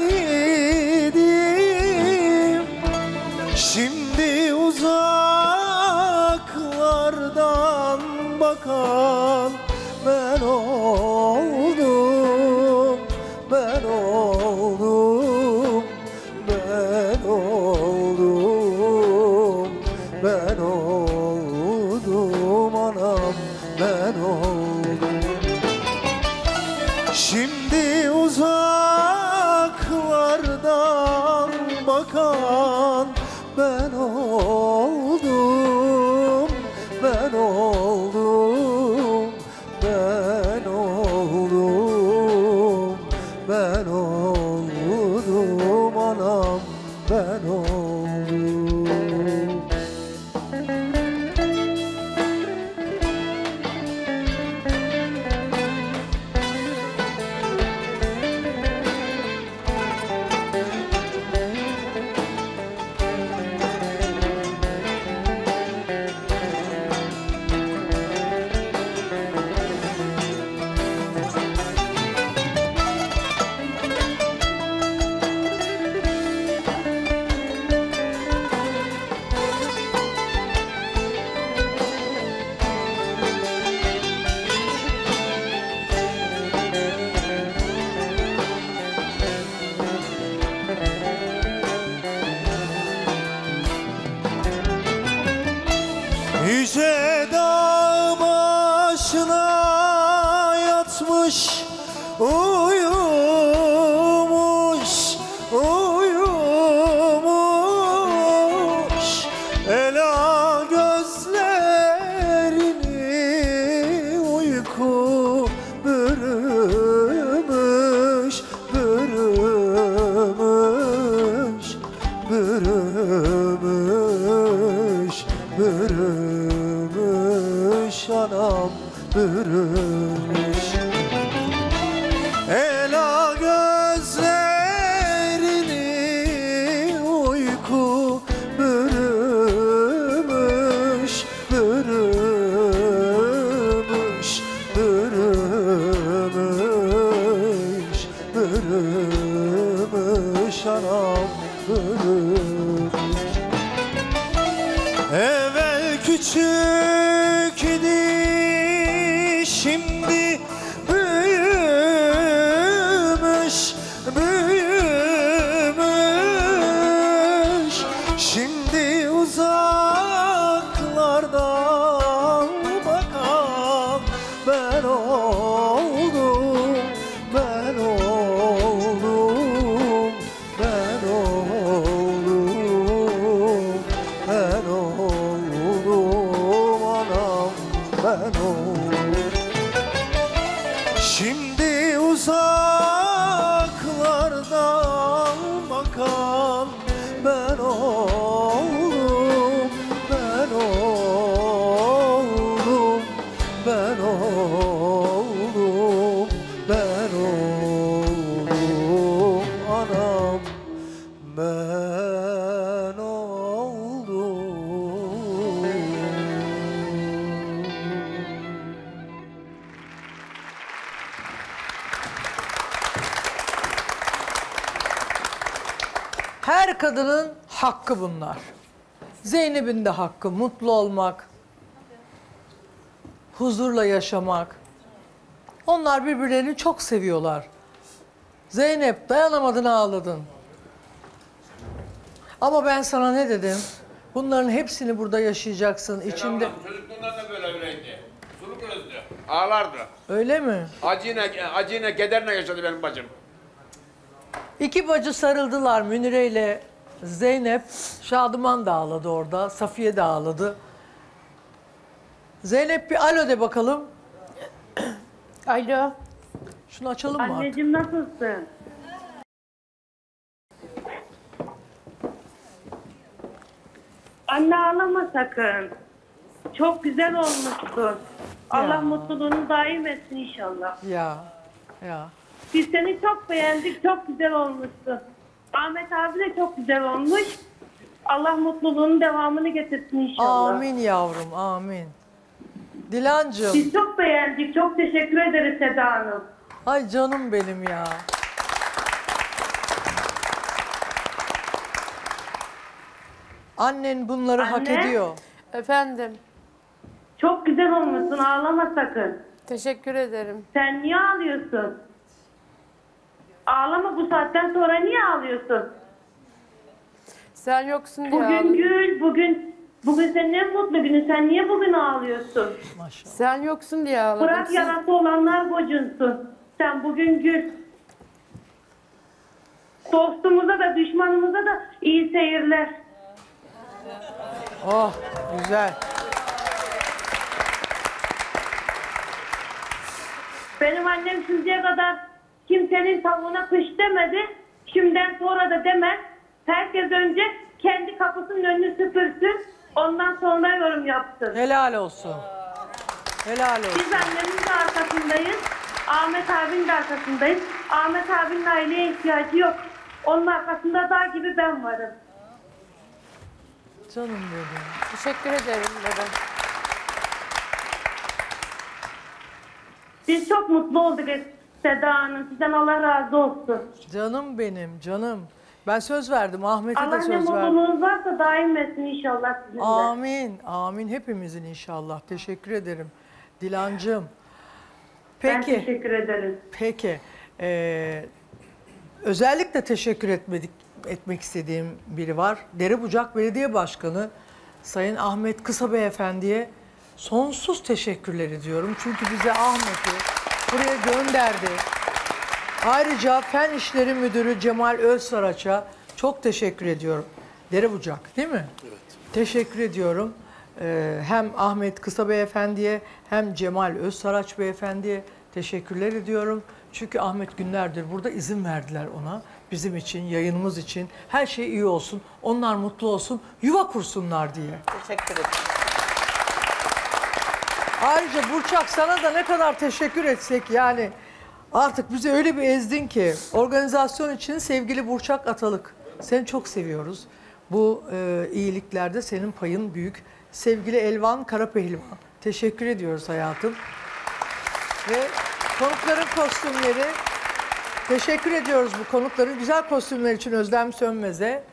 idim. Şimdi uzaklardan bakan ben oldum, ben oldum, ben oldum, ben oldum anam, ben oldum. Şimdi uzaklardan bakan ben oldum, ben oldum, ben oldum, ben oldum anam, ben oldum. Yüce dağ başına yatmış, uyumuş, uyumuş. Ela gözlerini uyku bürümüş, bürümüş, bürümüş, bürümüş anam, bürümüş. Ela gözlerini uyku bürümüş, bürümüş, bürümüş, bürümüş anam, bürümüş. Evvel küçük idi, şimdi büyümüş, büyümüş. Şimdi uzaklardan bakan ben oldum, ben oldum, ben oldum, ben oldum anam, ben oldum. Şimdi uzaklardan bakan ben oldum, ben oldum, ben oldum, ben oldum anam, ben oldum. Her kadının hakkı bunlar. Zeynep'in de hakkı mutlu olmak, huzurla yaşamak. Onlar birbirlerini çok seviyorlar. Zeynep dayanamadın, ağladın. Ama ben sana ne dedim? Bunların hepsini burada yaşayacaksın. İçinde... Çocukluğundan da böyle öyleydi. Suluk özdü. Ağlardı. Öyle mi? Acıyla, acıyla, kederle yaşadı benim bacım. İki bacı sarıldılar Münire ile Zeynep, Şadıman da ağladı orada, Safiye de ağladı. Zeynep bir alo de bakalım. Alo. Şunu açalım mı artık? Anneciğim nasılsın? Anne ağlama sakın. Çok güzel olmuşsun. Allah mutluluğunu daim etsin inşallah. Ya, ya. Biz seni çok beğendik, çok güzel olmuşsun. Ahmet abi de çok güzel olmuş. Allah mutluluğunun devamını getirsin inşallah. Amin yavrum, amin. Dilancığım. Biz çok beğendik, çok teşekkür ederiz Seda Hanım. Ay canım benim ya. Annen bunları hak Anne. ediyor. Efendim. Çok güzel olmuşsun, ağlama sakın. Teşekkür ederim. Sen niye ağlıyorsun? Ağlama, bu saatten sonra niye ağlıyorsun? Sen yoksun diye Bugün ağlıyorum. gül, bugün bugün senin en mutlu günün. Sen niye bugün ağlıyorsun? Maşallah. Sen yoksun diye ağladım. Bırak Siz- yarası olanlar gocunsun. Sen bugün gül. Dostumuza da düşmanımıza da iyi seyirler. Oh, güzel. Benim annem şimdiye kadar kimsenin tavuğuna kış demedi. Şimdiden sonra da demez. Herkes önce kendi kapısının önünü süpürsün. Ondan sonra yorum yapsın. Helal olsun. Helal olsun. Biz annemin de arkasındayız. Ahmet abinin de arkasındayız. Ahmet abinin aileye ihtiyacı yok. Onun arkasında dağ gibi ben varım. Canım benim. Teşekkür ederim baba. Biz çok mutlu olduk Seda Hanım. Sizden Allah razı olsun. Canım benim, canım. Ben söz verdim, Ahmet'e Allah de ne söz verdim. mutluluğunuz varsa daim etsin inşallah sizinle. Amin, amin. Hepimizin inşallah. Teşekkür ederim. Dilancığım. Peki. Ben teşekkür ederim. Peki. Ee, özellikle teşekkür etmedik, etmek istediğim biri var. Derebucak Belediye Başkanı Sayın Ahmet Kısa Beyefendi'ye sonsuz teşekkürler ediyorum. Çünkü bize Ahmet'i buraya gönderdi. Ayrıca Fen İşleri Müdürü Cemal Özsaraç'a çok teşekkür ediyorum. Derebucak değil mi? Evet. Teşekkür ediyorum. Ee, hem Ahmet Kısa Beyefendi'ye hem Cemal Özsaraç Beyefendi'ye teşekkürler ediyorum. Çünkü Ahmet günlerdir burada, izin verdiler ona. Bizim için, yayınımız için her şey iyi olsun, onlar mutlu olsun, yuva kursunlar diye. Teşekkür ederim. Ayrıca Burçak, sana da ne kadar teşekkür etsek yani artık bizi öyle bir ezdin ki. Organizasyon için sevgili Burçak Atalık, seni çok seviyoruz. Bu e, iyiliklerde senin payın büyük. Sevgili Elvan Karapehlivan, teşekkür ediyoruz hayatım. Ve konukların kostümleri, teşekkür ediyoruz bu konukların güzel kostümler için Özlem Sönmez'e.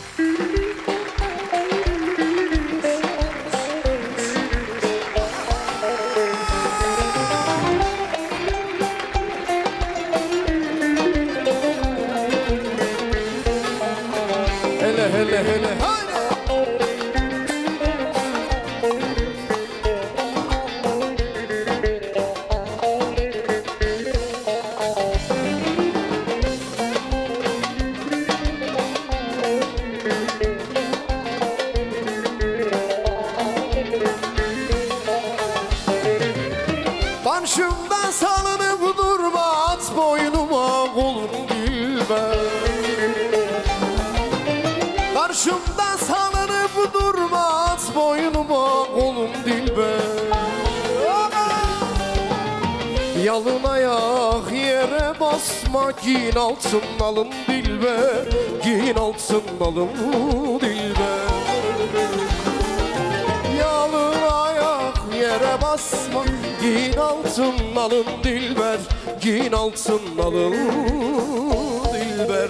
Hele hele hele haydi. Başımdan salınıp durma, at boynuma kolum bilmem. Karşımda salınıp durma, at boynuma kolum dilber. Yalın ayak yere basma, giyin altın alın dilber. Giyin altın alın dilber. Yalın ayak yere basma, giyin altın alın dilber. Giyin altın alın dilber.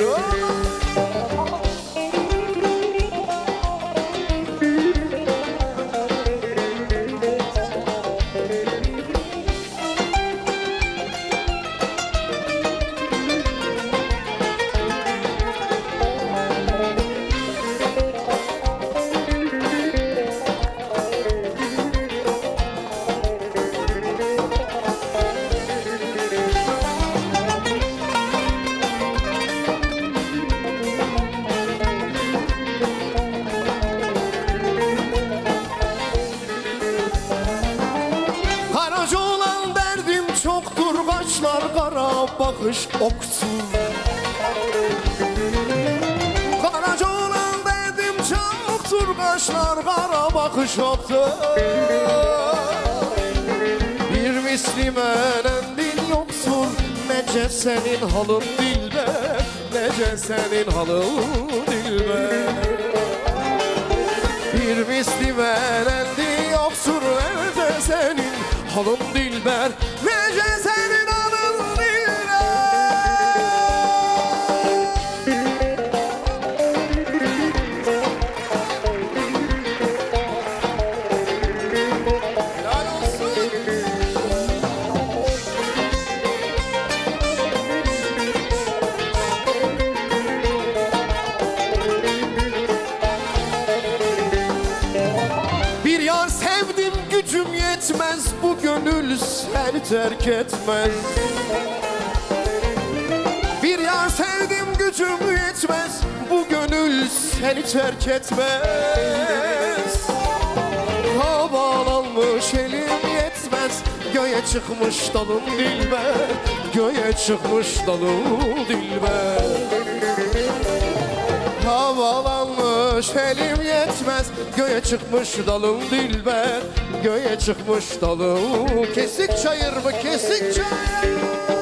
bakış oktur. Karaca olan dedim çoktur, kaşlar kara bakış oktur. Bir misli menendil yoktur, nece senin halın dilber, nece senin halın dilber. Bir misli menendil yoktur, nece senin halın dilber, nece senin halın dilber. Helal olsun. Bir yar sevdim gücüm yetmez, bu gönül seni terk etmez. Bir yar sevdim gücüm yetmez, bu gönül seni terk etmez. Havalanmış elim yetmez, göğe çıkmış dalım dilber, göğe çıkmış dalım dilber. Havalanmış elim yetmez, göğe çıkmış dalım dilber, göğe çıkmış dalım. Kesik çayır mı kesik çayır?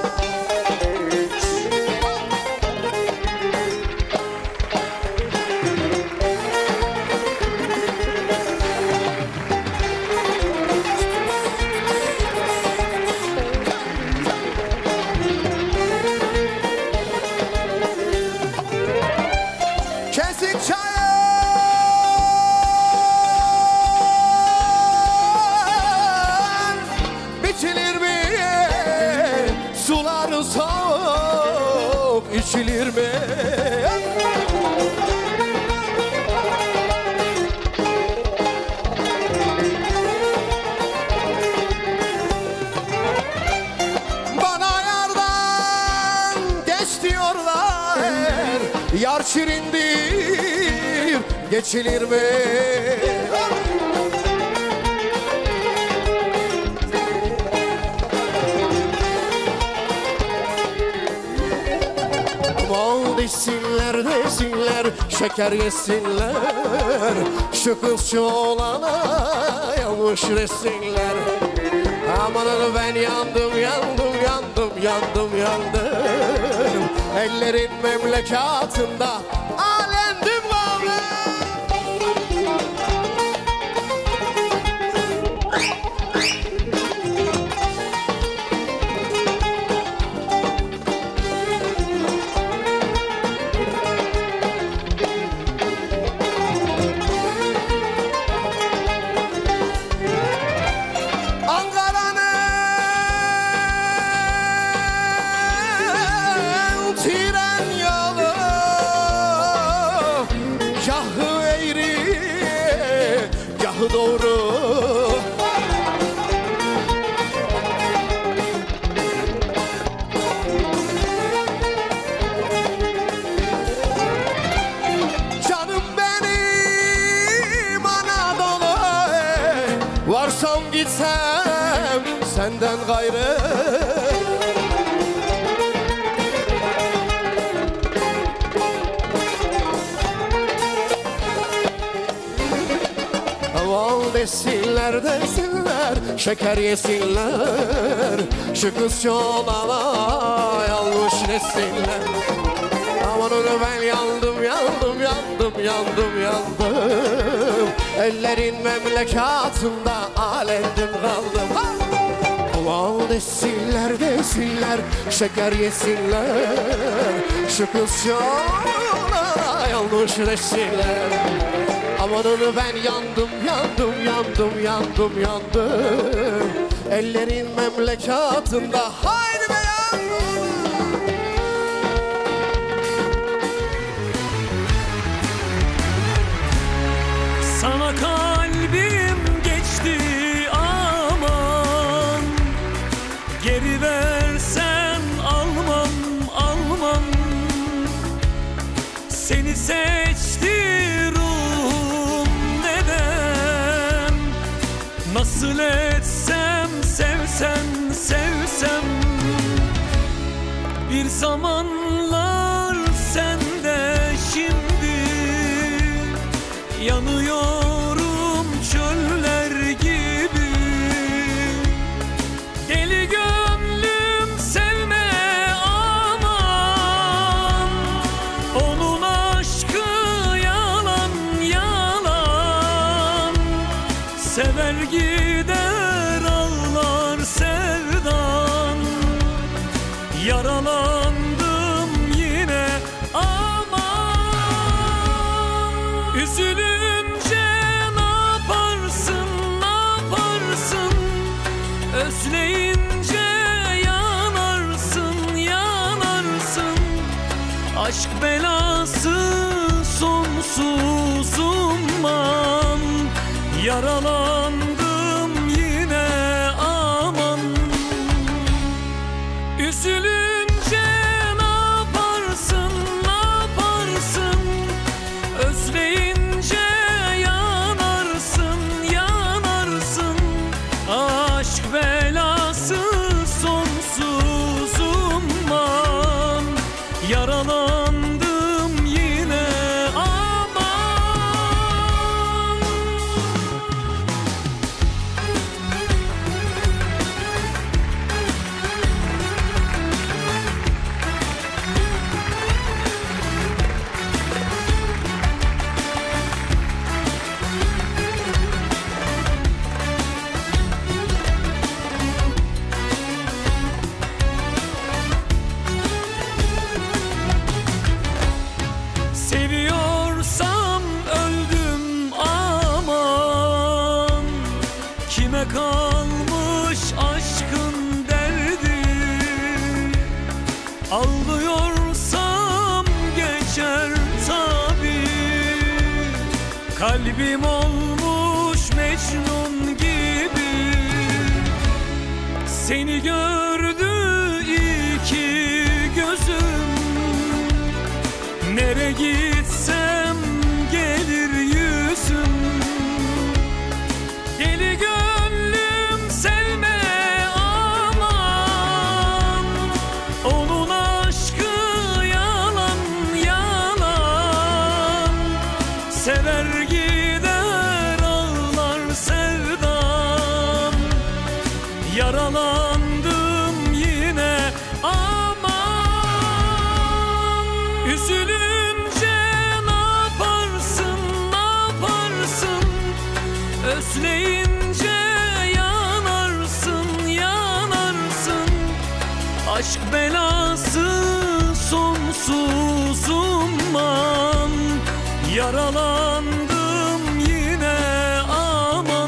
Kesik çayır biçilir mi? Suları soğuk içilir mi? Bana yardan geç diyorlar, yar şirindir, geçilir mi? Aman desinler desinler, şeker yesinler, şu kız şu olana yanlış desinler. Amanın ben yandım yandım yandım yandım yandım, ellerin memlekatında alemdim kaldım. Ankara'nın tren yolu, gahı eğri, gahı doğru. Canım benim Anadolu, varsam gitsem senden gayrı. Aman desinler desinler, şeker yesinler, şu kız yolana yanlış desinler. Aman onu ben yandım yandım yandım yandım yandım, ellerin memlekatında alemdim kaldım. Aman desinler desinler, şeker yesinler, şu kız yolana yanlış desinler. Aman onu ben yandım yandım yandım yandım yandım, ellerin memlekatında haydi be yandım. Sana kalbim geçti aman, geri versen almam almam. Seni seçti ruhum neden, nasıl etsem sevsem sevsem. Bir zamanlar sen de şimdi yanıyorum çöller gibi. Deli gönlüm sevme aman, onun aşkı yalan yalan. Sever gider ağlar sevdan, yaralandım yine aman. Üzülünce ne yaparsın, ne yaparsın? Özleyince yanarsın, yanarsın. Aşk belası sonsuz umman, yaralandım yine aman. Üzülünce ne yaparsın, ne yaparsın? Özleyince yanarsın, yanarsın. Aşk belası sonsuz umman, yaralandım yine aman. Seviyorsam öldüm aman, kime kalmış aşkın derdi? Ağlıyorsam geçer tabii, kalbim olmuş Mecnun gibi. Seni gördü iki gözüm, nere gitsem gelir yüzüm. Deli gönlüm sevme aman, onun aşkı yalan yalan. Sever gider ağlar sevdam, yaralandım yine aman. Üzülünce ne yaparsın, ne yaparsın? Özleyince yanarsın, yanarsın. Aşk belası sonsuz umman, yaralandım yine aman.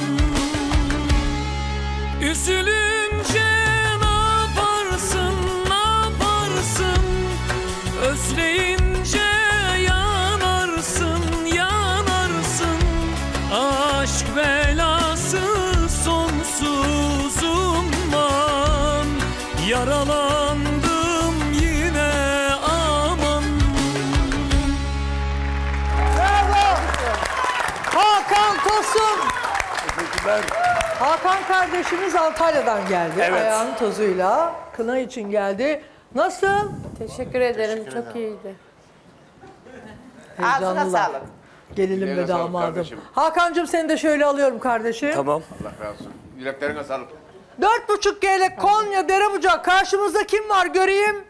Üzülünce ne yaparsın, ne yaparsın? Özleyince yanarsın, yanarsın. Aşk belası sonsuz umman, yaralandım yine aman. Bravo. Hakan Tosun. Teşekkürler. Hakan kardeşimiz Antalya'dan geldi. Evet. Ayağının tozuyla kına için geldi. Nasıl? Teşekkür ederim. Çok iyiydi. Ağzına Heyecanlılar. sağlık. Gelinim Eline ve sağlık damadım. kardeşim. Hakan'cığım seni de şöyle alıyorum kardeşim. Tamam. Allah razı olsun. Yüreklerine sağlık. Dört buçuk G'lik Konya Derebucak. Karşımızda kim var göreyim?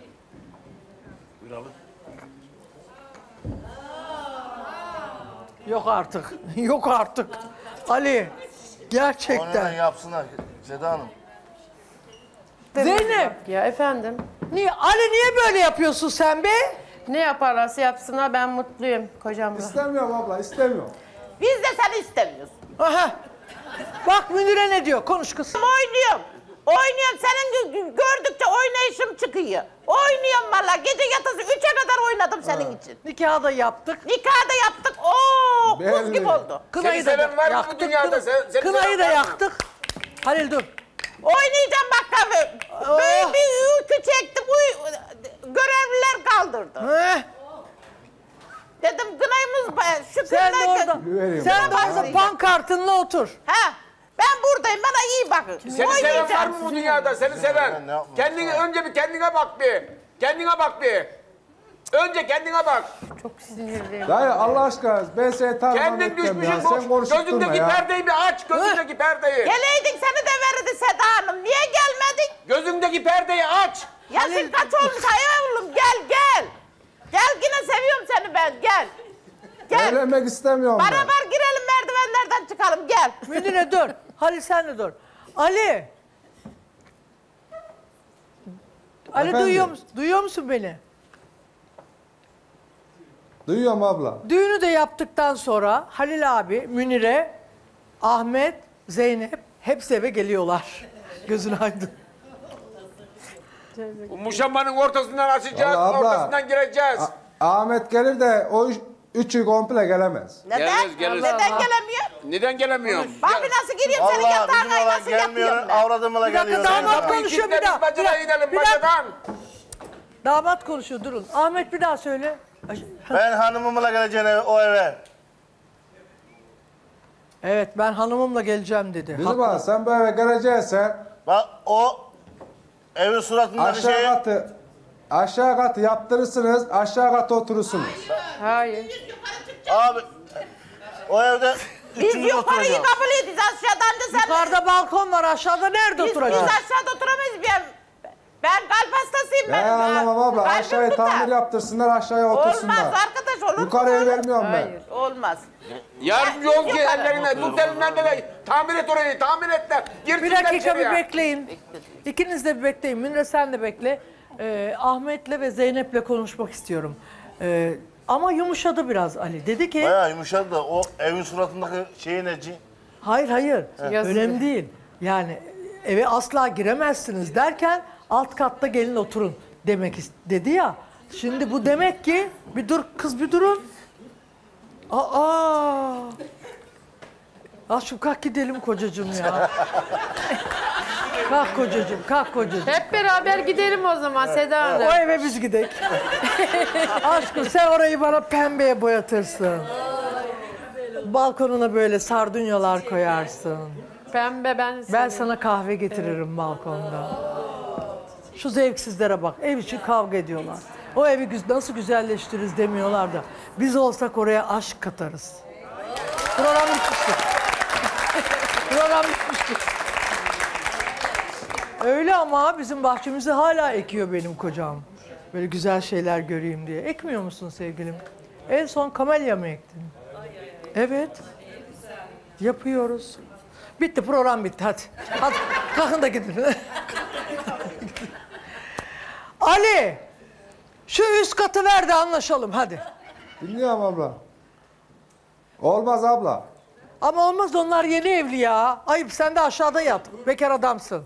Yok artık. Yok artık. Ali. Gerçekten. Oynanan yapsınlar Seda Hanım. Zeynep. Ya efendim. Niye? Ali niye böyle yapıyorsun sen be? Ne yaparlarsa yapsınlar, ben mutluyum kocamla. İstemiyorum abla, istemiyorum. Biz de seni istemiyoruz. Aha. Bak Münir'e ne diyor? Konuş kız. Oynuyorum. Oynuyorum. Senin gö- gördükçe oynayışım çıkıyor. Oynuyorum valla. Gece yatısı üçe kadar oynadım senin için. Nikahı da yaptık. Nikahı da yaptık. Oo, buz Belli. gibi oldu. Kınayı Seni da seven var mı bu yaktık. dünyada? kına- Sen- seni Kınayı seven da var mı? yaktık. Halil dur. Oynayacağım bak tabii. Oh. Böyle bir uyku çektim. Uy görevliler kaldırdı. Heh. Dedim kınayımız ba- şu Sen de kınayı- orada, Güveniyorum. sen de orada Başlayacağım. pankartınla otur. Ha, ben buradayım. Bana iyi bakın. Seni seven var mı bu dünyada? Seni Ben seven. ne yapmam? Kendini önce bir kendine bak bir. Kendine bak bir. Önce kendine bak. Çok sinirliyim. Dayı Allah aşkına ben seni tanımam Kendin etmem ya. düşmüşsün. Sen konuşturma Gözündeki ya. perdeyi bir aç. Gözündeki perdeyi. Geleydin seni de verirdi Seda Hanım. Niye gelmedin? Gözündeki perdeyi aç. Yaşın kaç olmuş hayırlım gel gel. Gel yine seviyorum seni ben gel. Gel. Evlenmek istemiyorum ben. Beraber girelim merdivenlerden çıkalım gel. Münire dur. Halil sen de dur. Ali. Ali Efendim? duyuyor musun? Duyuyor musun beni? Duyuyorum abla. Düğünü de yaptıktan sonra Halil abi, Münire, Ahmet, Zeynep hepsi eve geliyorlar. Gözün aydın. Muşambanın ortasından açacağız, Vallahi abla, ortasından gireceğiz. A- Ahmet gelir de o üç, üçü komple gelemez. Neden? Geliriz, geliriz. Neden gelemiyor? Neden gelemiyorum? Bak bir nasıl gireyim senin Vallahi yatağına bizim olan nasıl yapıyorum gelmiyor, ben? avradımla Bir dakika, geliyor. damat Kapıyı konuşuyor bir kilitleriz, daha. bacana Bir inelim dakika. bacadan. Damat konuşuyor durun. Ahmet bir daha söyle. Ben hanımımla geleceğim eve- o eve. Evet ben hanımımla geleceğim dedi. Bizim Haklı. bana sen bu eve geleceksen Bak o evin suratındaki aşağı şey... katı aşağı katı yaptırırsınız, aşağı katı oturursunuz. Hayır. Abi o evde Biz üçümüz yukarıyı oturacağız. kabul ediyoruz aşağıdan da sen... Yukarıda balkon var aşağıda nerede Biz, biz oturacağız? aşağıda oturamayız ben. Ben kalp hastasıyım Ben benim. anlamam abla. Kalbim Aşağıya tutar. tamir yaptırsınlar, aşağıya otursunlar. Olmaz arkadaş olur mu? Yukarıya öyle? vermiyorum ben. Hayır olmaz. Yardımcı ol ki ellerine, tut elinden de tamir et orayı, tamir et de. Bir Girsinler dakika bir içeriye. bekleyin. İkiniz de bir bekleyin. Münire sen de bekle. Ee, Ahmet'le ve Zeynep'le konuşmak istiyorum. Ee, ama yumuşadı biraz Ali. Dedi ki... Bayağı yumuşadı da o evin suratındaki şeyi neci? Hayır hayır. Yazık. Önemli değil. Yani eve asla giremezsiniz derken alt katta gelin oturun demek ist- dedi ya. Şimdi bu demek ki bir dur kız bir durun. Aa. Aşkım kalk gidelim kocacığım ya. Kalk kocacığım, kalk kocacığım. Hep beraber gidelim o zaman Seda Hanım. O eve biz gidelim. Aşkım sen orayı bana pembeye boyatırsın. Balkonuna böyle sardunyalar koyarsın. Pembe ben Ben seviyorum. sana kahve getiririm balkonda. Şu zevksizlere bak. Ev için kavga ediyorlar. O evi güz- nasıl güzelleştiririz demiyorlar da. Biz olsak oraya aşk katarız. Program bitmişti. Program bitmişti. Öyle ama bizim bahçemizi hala ekiyor benim kocam. Böyle güzel şeyler göreyim diye. Ekmiyor musun sevgilim? En son kamelya mı ektin? Evet. Yapıyoruz. Bitti program bitti hadi. Hadi kalkın da gidin. Ali! Şu üst katı ver de anlaşalım hadi. Dinliyorum abla. Olmaz abla. Ama olmaz onlar yeni evli ya. Ayıp sen de aşağıda yat. Bekar adamsın.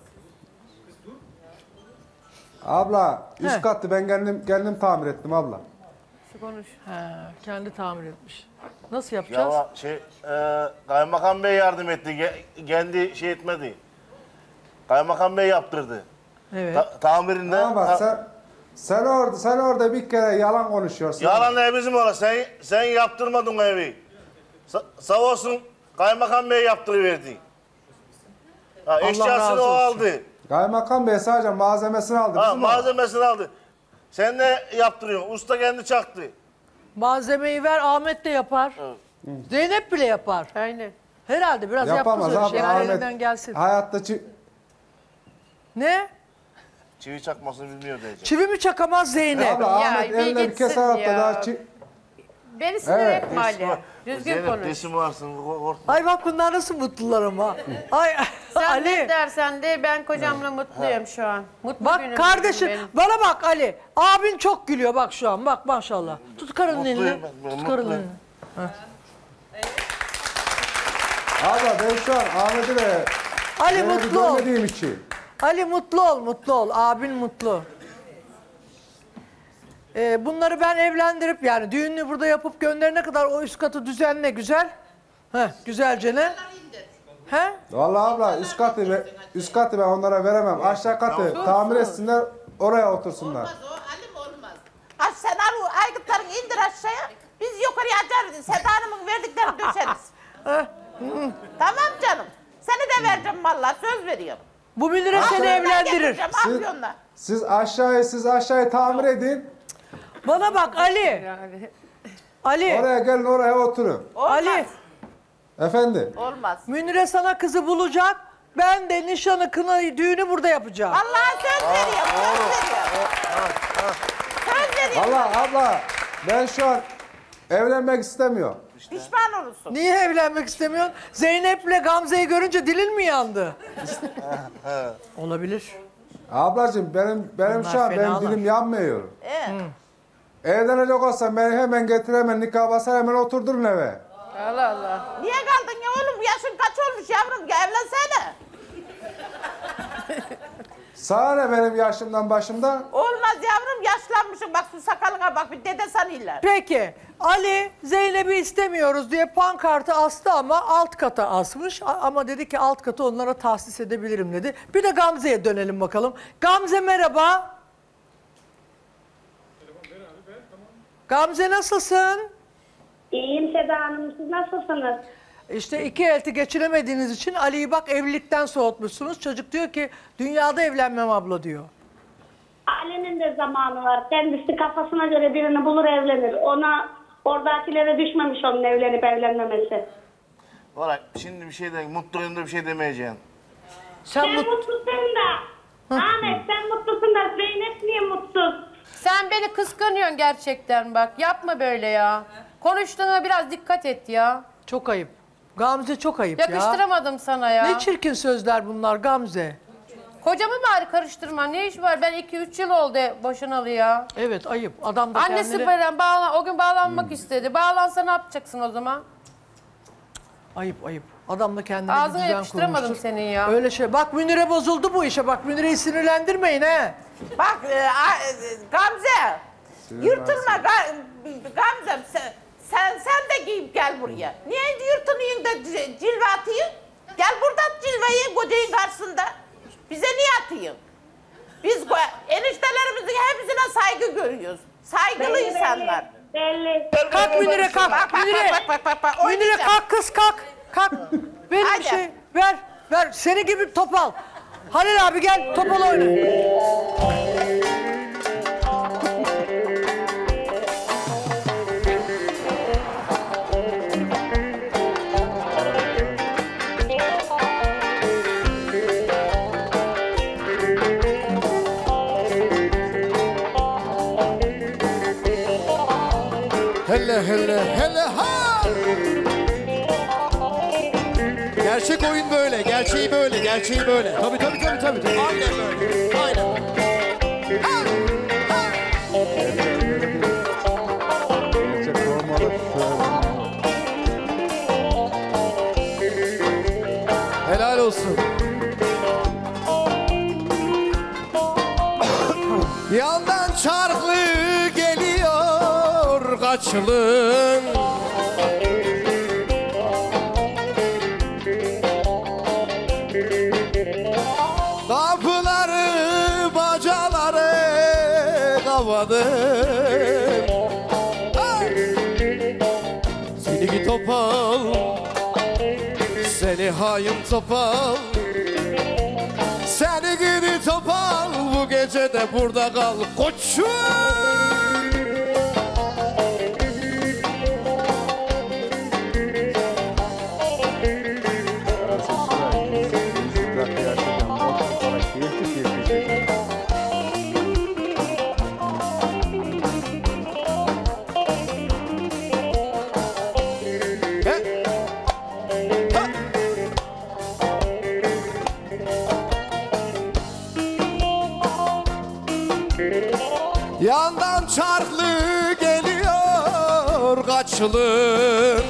Abla üst He. katı ben kendim kendim tamir ettim abla. Konuş. He, kendi tamir etmiş. Nasıl Ya yapacağız? va- şey e, kaymakam bey yardım etti. Ge- kendi şey etmedi. Kaymakam bey yaptırdı. Evet. Ta- tamirinde. Ama ta- sen sen orada sen orada bir kere yalan konuşuyorsun. Yalan ne bizim orası. Sen, sen yaptırmadın o evi. Sa- sağ olsun kaymakam bey yaptırıverdi. Ha, Allah eşyasını razı o olsun. aldı. Kaymakam Bey sadece malzemesini aldı. Ha, bizim o. malzemesini aldı. Sen ne yaptırıyorsun? Usta kendi çaktı. Malzemeyi ver Ahmet de yapar. Zeynep bile yapar. Aynen. Herhalde biraz Yapamaz yaptı abi. şey. Ahmet Elinden gelsin. hayatta çi- Ne? Çivi çakmasını bilmiyor diyecek. Çivi mi çakamaz Zeynep? Abla Ya, Ahmet bir eline bir gitsin kese attı ya. daha çi- Beni sinir Evet. etme Ali. Düzgün Zeynep konuş. desim varsın. korkma. Ay bak bunlar nasıl mutlular ama. Ay Sen Ali. ne dersen de ben kocamla mutluyum şu an. Mutlu Bak günüm kardeşim benim. bana bak Ali. Abin çok gülüyor bak şu an. Bak maşallah. Tut karının elini. Mutluyum ben, ben Tut karının mutluyum. elini. Abla ben şu an Ahmet'i de Ali Zeynep'i mutlu ol. görmediğim için. Ali mutlu ol, mutlu ol. Abin mutlu. Ee, bunları ben evlendirip yani düğününü burada yapıp gönderene kadar o üst katı düzenle güzel. Heh, güzelce ne? He? Vallahi abla üst katı ve üst katı ben onlara veremem. Aşağı katı tamir etsinler, oraya otursunlar. Olmaz o Halim olmaz. Ha sen al aygıtlarını indir aşağıya. Biz yukarıya açarız. Seda Hanım'ın verdiklerini döşeriz. Tamam canım. Seni de vereceğim vallahi söz veriyorum. Bu Münir'e seni evlendirir. Siz, siz aşağıyı siz aşağıyı tamir edin. Bana bak Ali. Ali. Oraya gelin oraya oturun. Ali. Efendim. Olmaz. Münir'e sana kızı bulacak. Ben de nişanı, kına, düğünü burada yapacağım. Allah'a söz veriyorum. Söz veriyorum. Valla abla ben şu an evlenmek istemiyorum. Pişman olursun. Niye evlenmek istemiyorsun? Zeynep'le Gamze'yi görünce dilin mi yandı? Olabilir. Ablacığım benim benim Bunlar şu an benim fenalar. dilim yanmıyor. Evet. Evlenecek olsam beni hemen getir hemen nikah basar hemen oturdurun eve. Allah Allah. Niye kaldın ya oğlum? Yaşın kaç olmuş yavrum? Ya evlensene. Sana ne benim yaşımdan başımdan? Olmaz yavrum, yaşlanmışsın. Bak şu sakalına bak, bir dede sanıyorlar. Peki Ali Zeynep'i istemiyoruz diye pankartı astı ama alt kata asmış. A- Ama dedi ki alt katı onlara tahsis edebilirim dedi. Bir de Gamze'ye dönelim bakalım. Gamze merhaba. Gamze nasılsın? İyiyim Seda Hanım, siz nasılsınız? İşte iki elti geçiremediğiniz için Ali'yi bak evlilikten soğutmuşsunuz. Çocuk diyor ki dünyada evlenmem abla diyor. Ali'nin de zamanı var. Kendisi kafasına göre birini bulur evlenir. Ona oradakilere düşmemiş onun evlenip evlenmemesi. Valla şimdi bir şey de mutluyum da bir şey demeyeceğim. Sen, sen mutlusun da. Ahmet sen mutlusun da Zeynep niye mutsuz? Sen beni kıskanıyorsun gerçekten bak. Yapma böyle ya. Konuştuğuna biraz dikkat et ya. Çok ayıp. Gamze çok ayıp ya. Yakıştıramadım sana ya. Ne çirkin sözler bunlar Gamze. Kocamı bari karıştırma. Ne iş var? Ben iki üç yıl oldu boşanalı ya. Evet ayıp. Adam da Annesi kendine... falan bağlan, o gün bağlanmak istedi. Bağlansa ne yapacaksın o zaman? Ayıp ayıp. Adam da kendine Ağzına bir düzen yakıştıramadım kurmuştur. senin ya. Öyle şey. Bak Münir'e bozuldu bu işe. Bak Münir'i sinirlendirmeyin he. Bak e, a, e, Gamze, yırtılma Ga- Gamze, sen, sen, sen de giyip gel buraya. Niye yırtınıyorsun da c- cilve atıyorsun? Gel burada at cilveyi kocanın karşısında. Bize niye atıyorsun? Biz ko- eniştelerimizin hepsine saygı görüyoruz. Saygılı Belli, insanlar. Belli. Kalk Münir'e kalk. Bak, bak, Münir'e. bak, bak, bak, bak, Münir'e oynayacağım. kalk kız kalk. Kalk. Benim Hadi. şey ver. Ver. Seni gibi topal. Halil abi gel topal oyna. Hele hele hele ha! Gerçek oyun böyle, gerçeği böyle, gerçeği böyle. Tabii tabii tabii tabii. tabii. Aynen böyle. Aynen. Ha! Ha! Helal olsun. Yandan çarklı geliyor kaçlın. Kapıları, bacaları kapadım. Seni git topal, seni hain topal. Seni gidi topal, bu gece de burada kal koçum. Yandan çarklı geliyor kaçlın.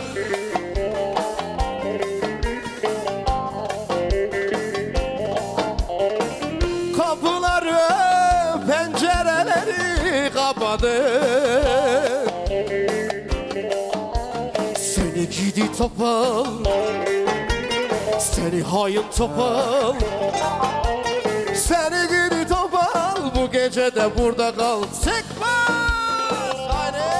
Kapıları, pencereleri kapadım. Seni gidi topal, seni hain topal. Seni gidi topal, bu gece de burada kal. Sekmez! Haydi!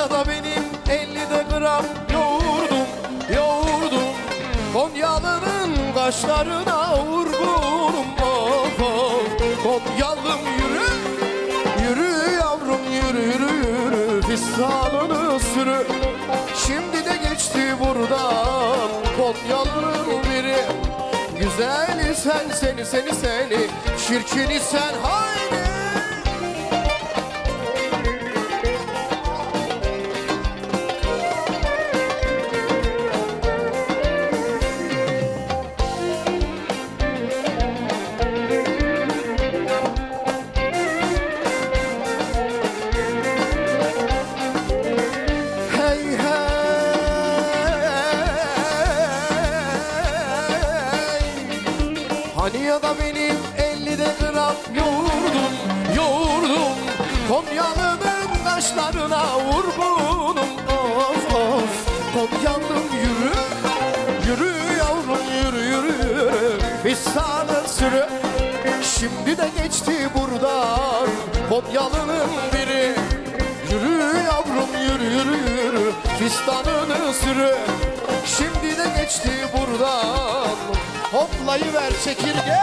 Konya'da benim ellide gram yoğurdum, yoğurdum. Konyalı'nın kaşlarına vurgunum. Of of, Konyalım yürü, yürü yavrum yürü yürü yürü. Fistanını sürü, şimdi de geçti buradan Konyalı'nın biri. Güzeli sen, seni seni seni, çirkini sen, haydi. Konya'da benim ellide gram yoğurdum, yoğurdum. Konyalı'nın kaşlarına vurgunum. Of of, Konyalım yürü, yürü yavrum yürü yürü yürü. Fistanı sürü, şimdi de geçti buradan Konyalı'nın biri. Yürü yavrum yürü yürü yürü. Fistanını sürü, şimdi de geçti buradan. Hoplayıver çekirge.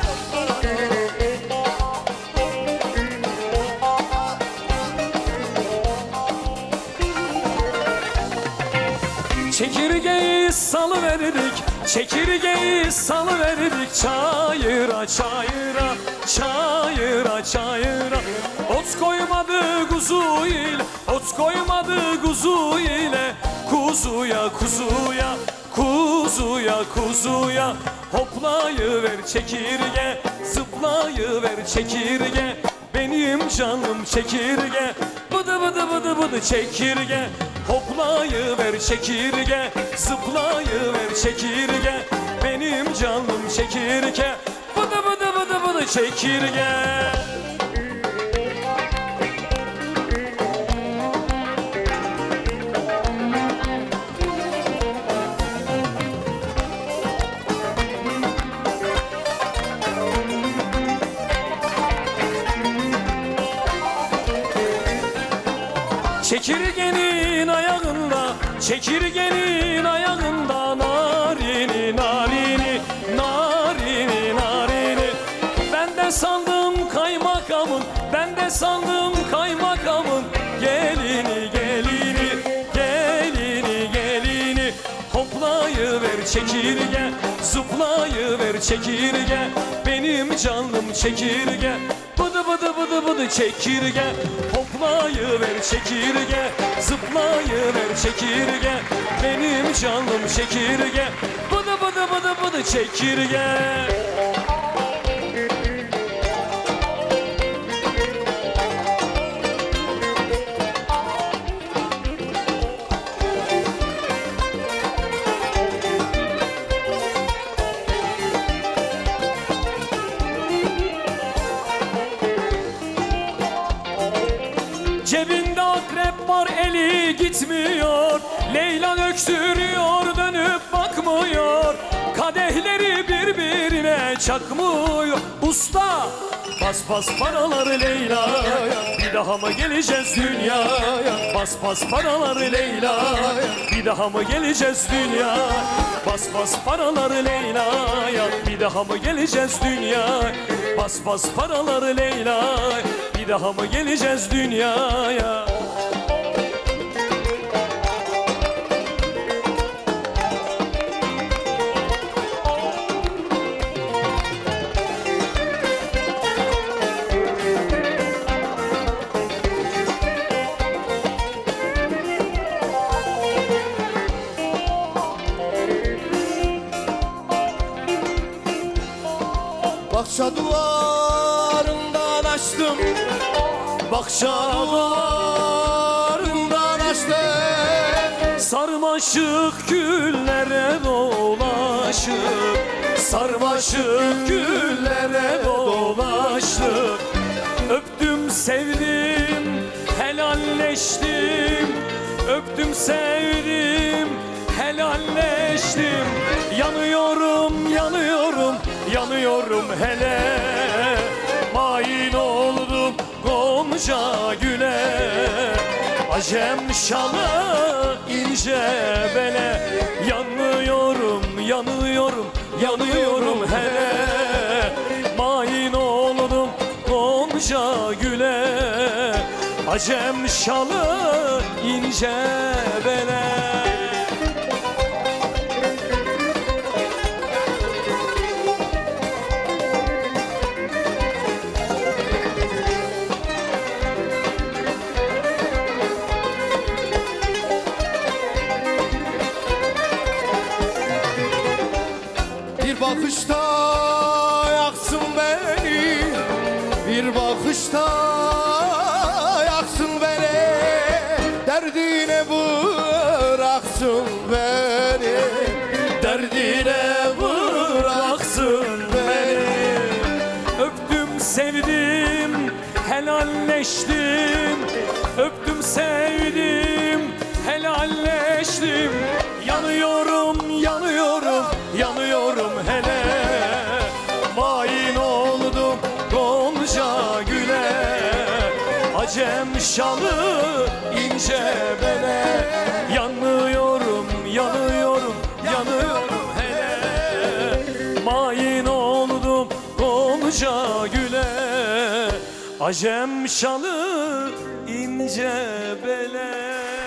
Çekirgeyi salıverdik, çekirgeyi salıverdik çayıra çayıra, çayıra çayıra. Ot koymadı kuzu ile, ot koymadı kuzu ile. Kuzuya kuzuya, kuzuya kuzuya. Hoplayıver çekirge, zıplayıver çekirge. Benim canım çekirge, bıdı bıdı bıdı bıdı çekirge. Hoplayıver çekirge, zıplayıver çekirge. Benim canım çekirge, bıdı bıdı bıdı bıdı çekirge. Çekirgenin ayağında, çekirgenin ayağında narini, narini, narini, narini. Ben de sandım kaymakamın, ben de sandım kaymakamın gelini, gelini, gelini, gelini. Hoplayıver çekirge, zıplayıver çekirge. Benim canım çekirge, bıdı bıdı bıdı bıdı çekirge. Hoplayıver çekirge, zıplayıver çekirge. Benim canım çekirge, bıdı bıdı bıdı bıdı çekirge. Cebinde akrep var, eli gitmiyor. Leyla öksürüyor, dönüp bakmıyor. Kadehleri birbirine çakmıyor. Usta, bas bas paraları Leyla'ya. Bir daha mı geleceğiz dünyaya? Bas bas paraları Leyla'ya. Bir daha mı geleceğiz dünyaya? Bas bas paraları Leyla'ya. Bir daha mı geleceğiz dünyaya? Bas bas paraları Leyla'ya. Bir daha mı geleceğiz dünyaya? Bahçe duvarından açtım, bahçe duvarından açtım. Sarmaşık güllere dolaşıp, sarmaşık güllere dolaştık. Öptüm sevdim, helalleştim. Öptüm sevdim, helalleştim. Yanıyorum, yanıyorum, yanıyorum hele. Mayin oldum Gonca güle. Acem şalı ince bele. Yanıyorum, yanıyorum, yanıyorum hele. Mayin oldum Gonca güle. Acem şalı ince bele. Bir bakışta yaksın beni, bir bakışta yaksın beni, derdine bıraksın beni, Derdine bıraksın beni. Öptüm sevdim helalleştim. Öptüm sevdim helalleştim. Yanıyorum yanıyorum yanıyorum hele. Mayin oldum Gonca güle. Acem şalı ince bele. Yanıyorum yanıyorum yanıyorum hele. Mayin oldum Gonca güle. Acem şalı ince bele.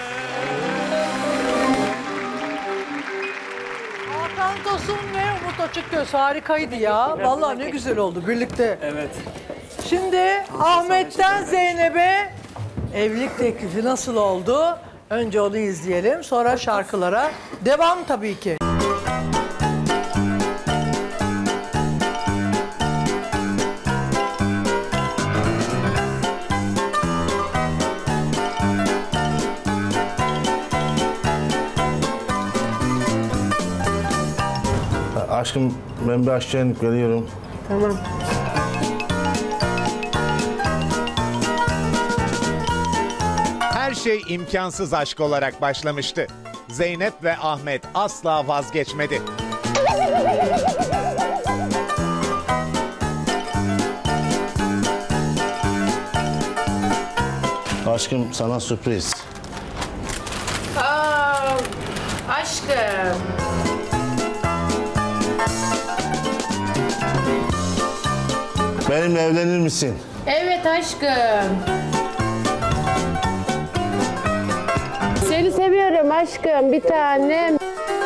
Hakan Tosun ve Umut Açıkgöz harikaydı ya. Vallahi ne güzel oldu birlikte. Evet. Şimdi Ahmet'ten Zeynep'e evlilik teklifi nasıl oldu? Önce onu izleyelim, sonra şarkılara devam tabii ki. Aşkım ben bir aşağı inip geliyorum. Tamam. Her şey imkansız aşk olarak başlamıştı. Zeynep ve Ahmet asla vazgeçmedi. Aşkım sana sürpriz. Aa, aşkım. Benimle evlenir misin? Evet aşkım. Seni seviyorum aşkım bir tanem.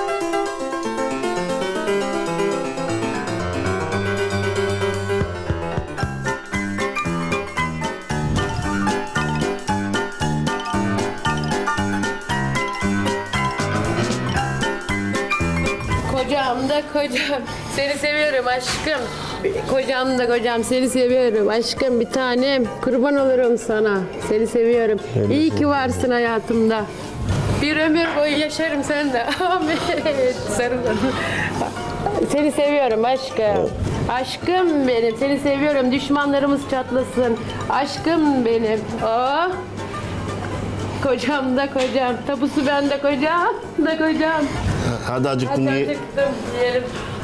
Kocam da kocam. Seni seviyorum aşkım. Kocam da kocam. Seni seviyorum aşkım bir tanem. Kurban olurum sana. Seni seviyorum. Evet. İyi ki varsın hayatımda. Bir ömür boyu yaşarım seninle. Ahmet. Sarılın. Seni seviyorum aşkım. Aşkım benim. Seni seviyorum. Düşmanlarımız çatlasın. Aşkım benim. Oh. Kocam da kocam. Tapusu bende kocam da kocam. Hadi acıktım Hadi diye. acıktım diyelim.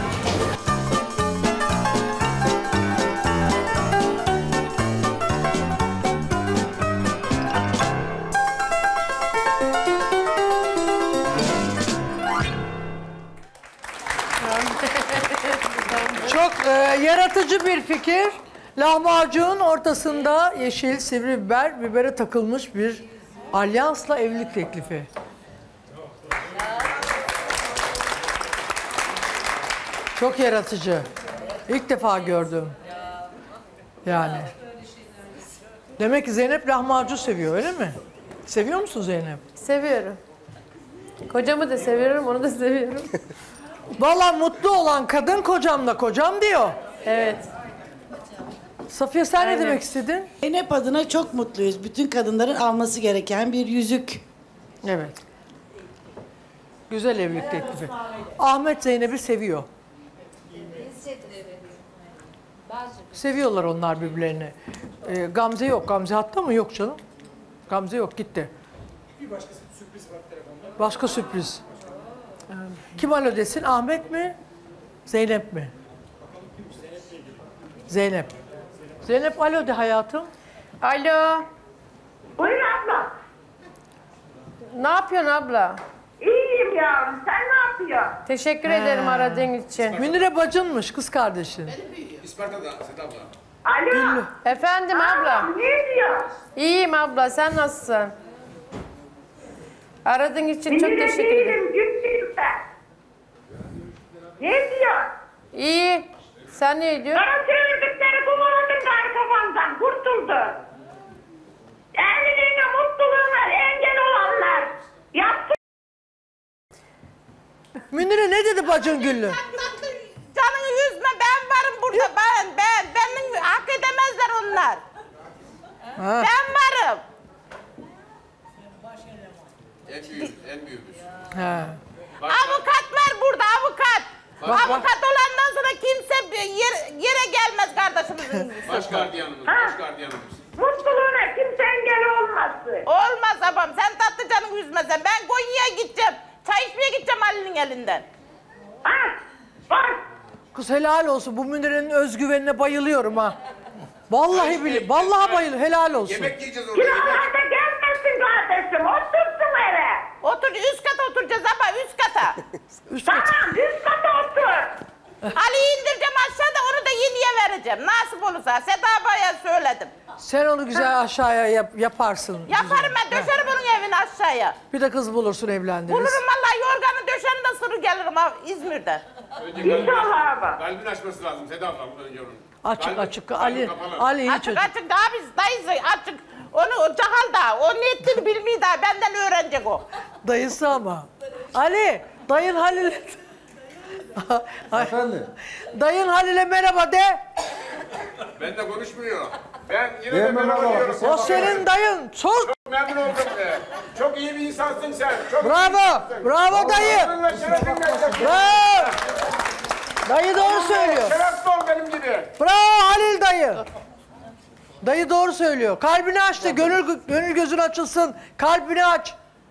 Çok e, yaratıcı bir fikir. Lahmacun ortasında yeşil sivri biber, bibere takılmış bir alyansla evlilik teklifi. Çok yaratıcı. İlk defa gördüm. Yani. Demek ki Zeynep lahmacun seviyor öyle mi? Seviyor musun Zeynep? Seviyorum. Kocamı da seviyorum, onu da seviyorum. Vallahi mutlu olan kadın kocamla kocam diyor. Evet. Safiye sen Aynen. ne demek istedin? Zeynep adına çok mutluyuz. Bütün kadınların alması gereken bir yüzük. Evet. Güzel evlilik teklifi. Ahmet Zeynep'i seviyor. Seviyorlar onlar birbirlerini. Ee, Gamze yok. Gamze hatta mı? Yok canım. Gamze yok gitti. Bir başka sürpriz var telefonda. Başka sürpriz. Kim alo desin? Ahmet mi? Zeynep mi? Zeynep. Zeynep alo de hayatım. Alo. Buyur abla. Ne yapıyorsun abla? İyiyim yavrum. Sen ne yapıyorsun? Teşekkür ederim aradığın için. Münire bacınmış, kız kardeşin. İsparta'da Seda abla. Alo. Efendim abla. Ne diyor? İyiyim abla, sen nasılsın? Aradığın için çok Münire teşekkür ederim. değilim. Gülsün sen. Ne diyor? İyi. Sen ne diyorsun? Bana söyledikleri kumaladın gari kafamdan. Kurtuldu. Evliliğine, mutluluğuna engel olanlar. Yapsın. Münire ne dedi bacın Güllü? Canını üzme, ben varım burada. Ben, ben, benim hak edemezler onlar. Ha. Ben varım. En büyüğümüz, en büyüğümüz. He. Avukat var burada, avukat. Bak, bak. Avukat olandan sonra kimse yer, yere gelmez kardeşimizin. Baş gardiyanımız, Ha. baş gardiyanımız. Mutluluğuna kimse engel olmasın. Olmaz abam, sen tatlı canını üzmesen. Ben Konya'ya gideceğim. Çay içmeye gideceğim Ali'nin elinden. Ha, bak. Kız helal olsun. Bu Münire'nin özgüvenine bayılıyorum ha. Vallahi bile, vallahi bayılıyorum. Helal olsun. Yemek yiyeceğiz orada, yemek. Kiralarda gelmesin kardeşim, otursun eve. Otur, üst kata oturacağız ama üst kata. Üst tamam, kata. üst kata otur. Ali'yi indireceğim aşağıda, onu da Yeni'ye vereceğim. Nasip olursa, Seda Bay'a söyledim. Sen onu güzel aşağıya yap, yaparsın. Yaparım ben, döşerim onun evini aşağıya. Bir de kız bulursun evlendiririz. Bulurum vallahi, yorganı döşerim de sırrı gelirim ha, İzmir'den. İnşallah abi. Kalbini açması lazım Seda abla önce onun. Açık Kalbi- açık. kalbi Ali, kapalı. Ali iyi Açık çocuk. açık daha biz dayız açık. Onu Cahal da, o ne ettiğini bilmiyor da benden öğrenecek o. Dayısı ama. Ali, dayın Halil. Efendim? Dayın Halil'e merhaba de. Ben de konuşmuyor. Ben yine de Diyemem merhaba ama. diyorum. O senin dayın. Sus. Çok memnun oldum be. Çok iyi bir insansın sen. Çok iyi Bravo. bir insansın. Bravo dayı. Onunla şerefinle yaşa. Bravo. Dayı doğru söylüyor. Şerefli ol benim gibi. Bravo Halil dayı. Dayı doğru söylüyor. Kalbini aç da gönül, gönül gözün açılsın. Kalbini aç.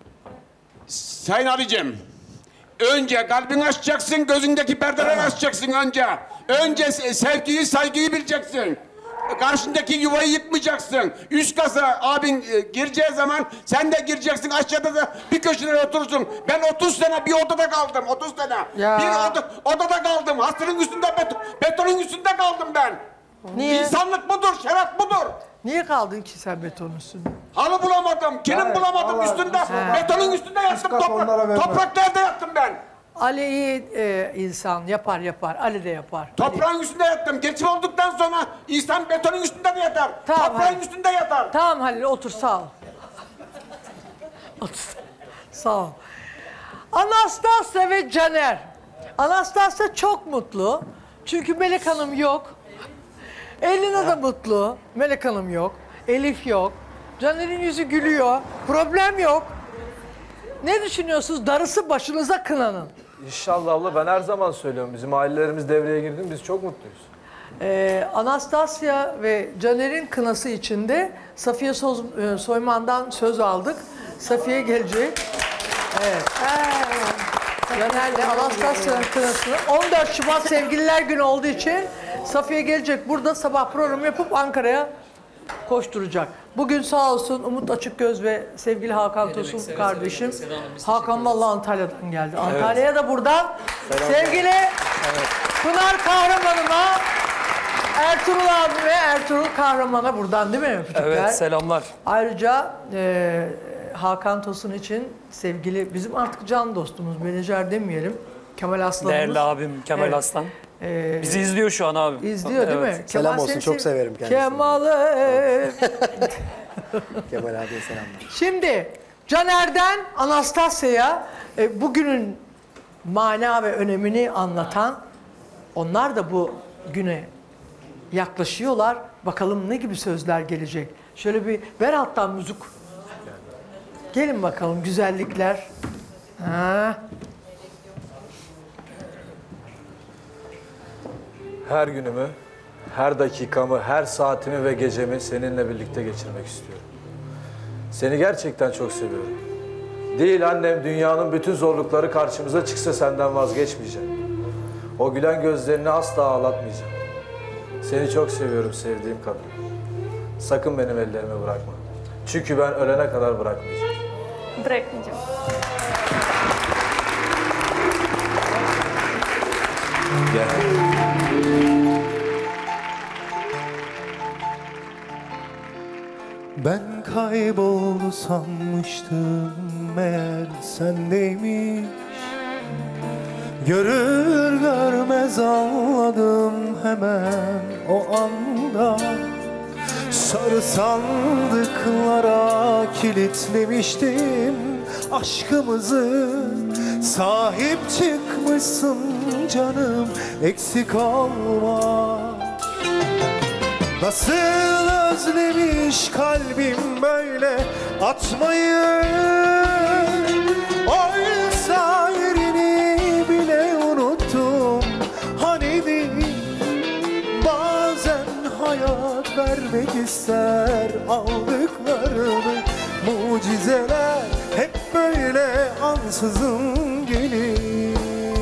Sayın abicim, önce kalbini açacaksın, gözündeki perdeleri açacaksın önce. Önce se- sevgiyi, saygıyı bileceksin. Karşındaki yuvayı yıkmayacaksın. Üst kasa abin e, gireceği zaman sen de gireceksin. Aşağıda da bir köşede oturursun. Ben otuz sene bir odada kaldım, otuz sene. Ya. Bir oda, odada kaldım. Hasırın üstünde, beton, betonun üstünde kaldım ben. Niye? İnsanlık budur, şeref budur. Niye kaldın ki sen betonun üstünde? Halı bulamadım, kilim Hayır, bulamadım vallahi üstünde. biz- Betonun üstünde yattım, kat onlara toprak, vermem. topraklarda yattım ben. Ali iyi e, insan. Yapar yapar. Ali de yapar. Toprağın üstünde yattım. Geçim olduktan sonra insan betonun üstünde de yatar. Tamam, Toprağın hadi. üstünde yatar. Tamam Halil otur sağ ol. Otur. Sağ ol. Anastasya ve Caner. Anastasya çok mutlu. Çünkü Melek Hanım yok. Elina da mutlu. Melek Hanım yok. Elif yok. Caner'in yüzü gülüyor. Problem yok. Ne düşünüyorsunuz? Darısı başınıza kınanın. İnşallah abla, ben her zaman söylüyorum. Bizim ailelerimiz devreye girdi mi biz çok mutluyuz. Ee, Anastasya ve Caner'in kınası içinde Safiye Soz- e, Soyman'dan söz aldık. Safiye gelecek. Evet. Caner'le Anastasya'nın kınasını on dört Şubat Sevgililer Günü olduğu için Safiye gelecek. Burada sabah programı yapıp Ankara'ya koşturacak. Bugün sağ olsun Umut Açıkgöz ve sevgili Hakan Tosun kardeşim. Hakan vallahi Antalya'dan geldi. Antalya'ya da buradan sevgili Pınar Kahramanıma, Ertuğrul abi ve Ertuğrul Kahraman'a buradan değil mi? Küçükler? Evet, selamlar. Ayrıca e, Hakan Tosun için sevgili bizim artık can dostumuz, menajer demeyelim. Kemal Aslan'ımız. Değerli abim Kemal Evet. Aslan. Ee, Bizi izliyor şu an abi. İzliyor değil Evet. mi? Selam Kemal olsun, seni çok sev- severim kendisini. Kemal'e. Kemal abiye selamlar. Şimdi Caner'den Anastasya'ya e, bugünün mana ve önemini anlatan, onlar da bu güne yaklaşıyorlar. Bakalım ne gibi sözler gelecek. Şöyle bir ver alttan müzik. Gelin bakalım güzellikler. Ha. Her günümü, her dakikamı, her saatimi ve gecemi seninle birlikte geçirmek istiyorum. Seni gerçekten çok seviyorum. Değil annem, dünyanın bütün zorlukları karşımıza çıksa senden vazgeçmeyeceğim. O gülen gözlerini asla ağlatmayacağım. Seni çok seviyorum sevdiğim kadın. Sakın benim ellerimi bırakma. Çünkü ben ölene kadar bırakmayacağım. bırakmayacağım. Gel. Ben kayboldu sanmıştım meğer sendeymiş. Görür görmez anladım hemen o anda. Sarı sandıklara kilitlemiştim aşkımızı. Sahip çıkmışsın canım, eksik olma. Nasıl özlemiş kalbim böyle atmayı. Oysa yerini bile unuttum. Hani değil, bazen hayat vermek ister aldıklarını. Mucizeler hep böyle ansızın gelir.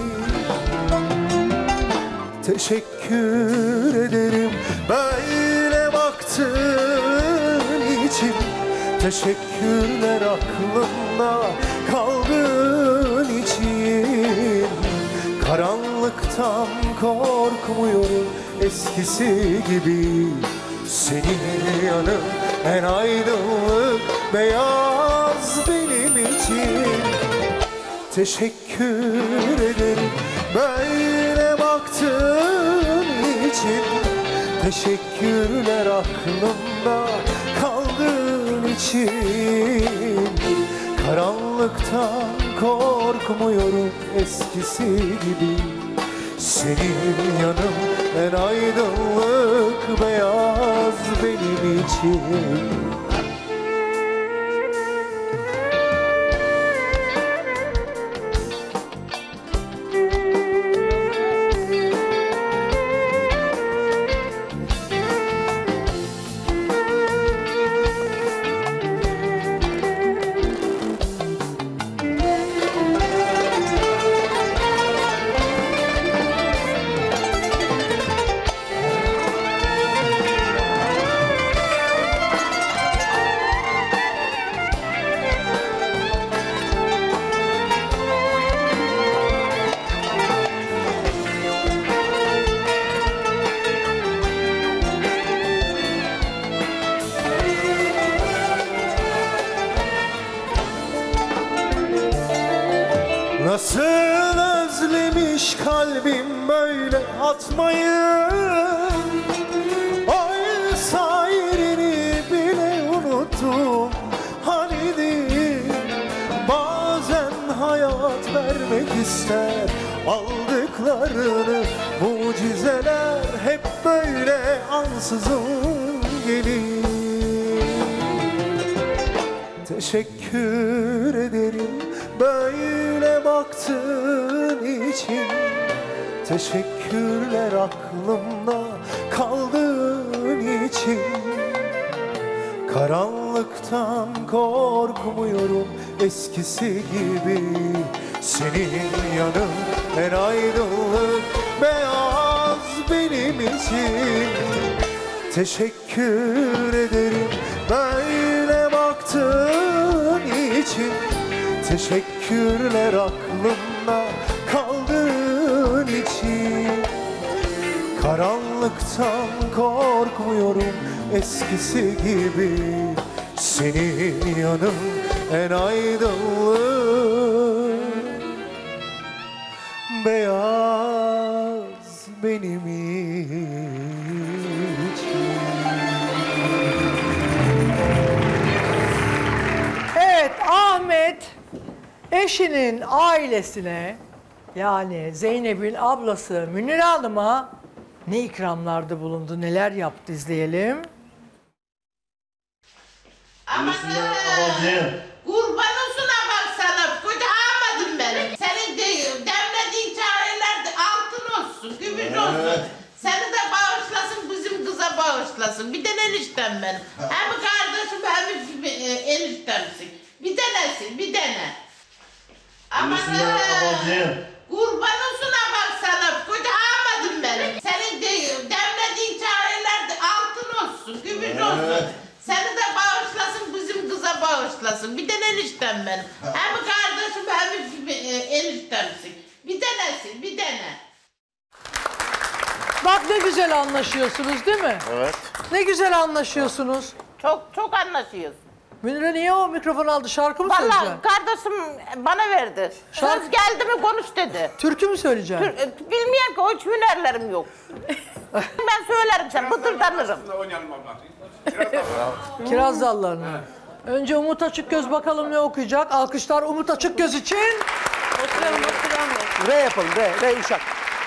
Teşekkür ederim böyle baktığın için. Teşekkürler aklımda kaldığın için. Karanlıktan korkmuyorum eskisi gibi. Senin yanın en aydınlık beyaz benim için. Teşekkür ederim böyle baktığın için. Teşekkürler aklımda kaldığın için. Karanlıktan korkmuyorum eskisi gibi. Senin yanın en aydınlık beyaz benim için. Nasıl özlemiş kalbim böyle atmayı. Oysa yerini bile unuttum. Hani değil, bazen hayat vermek ister aldıklarını. Mucizeler hep böyle ansızın gelir. Teşekkür ederim böyle baktığın için. Teşekkürler aklımda kaldığın için. Karanlıktan korkmuyorum eskisi gibi. Senin yanın en aydınlık beyaz benim için. Teşekkür ederim böyle baktığın için. Teşekkürler aklımda kaldığın için. Karanlıktan korkmuyorum eskisi gibi. Senin yanın en aydınlık beyaz benim için. Evet, Ahmet eşinin ailesine, yani Zeynep'in ablası Münir Hanım'a ne ikramlarda bulundu, neler yaptı, izleyelim. Aman kurban olsun bak sana, koca ağamadım benim. Senin de, demlediğin çareler de altın olsun, gümüş olsun. Seni de bağışlasın, bizim kıza bağışlasın. Bir tane eniştem benim. Hem kardeşim hem eniştemsin. Bir tanesin, bir tane. Aman kurban olsun bak sana, koca ağamadım benim. Senin de, demlediğin çareler de altın olsun, gümüş olsun. Seni de bağışlasın, bizim kıza bağışlasın. patlasın. Bir tane eniştem benim. Hem kardeşim hem eniştemsin. Bir tanesin, bir tane. Bak ne güzel anlaşıyorsunuz değil mi? Evet. Ne güzel anlaşıyorsunuz. Çok çok anlaşıyoruz. Münire niye o mikrofonu aldı? Şarkı mı Vallahi söyleyeceksin? kardeşim bana verdi. Şarkı- Söz geldi mi konuş dedi. Türkü mü söyleyeceksin? Tür- Bilmiyorum ki o hiç hünerlerim yok. Ben söylerim sen, bıtırdanırım. Kiraz dallarını. Önce Umut Açıkgöz bakalım ne okuyacak. Alkışlar Umut Açıkgöz için. Oturalım, oturalım. R yapalım, R, R uşak.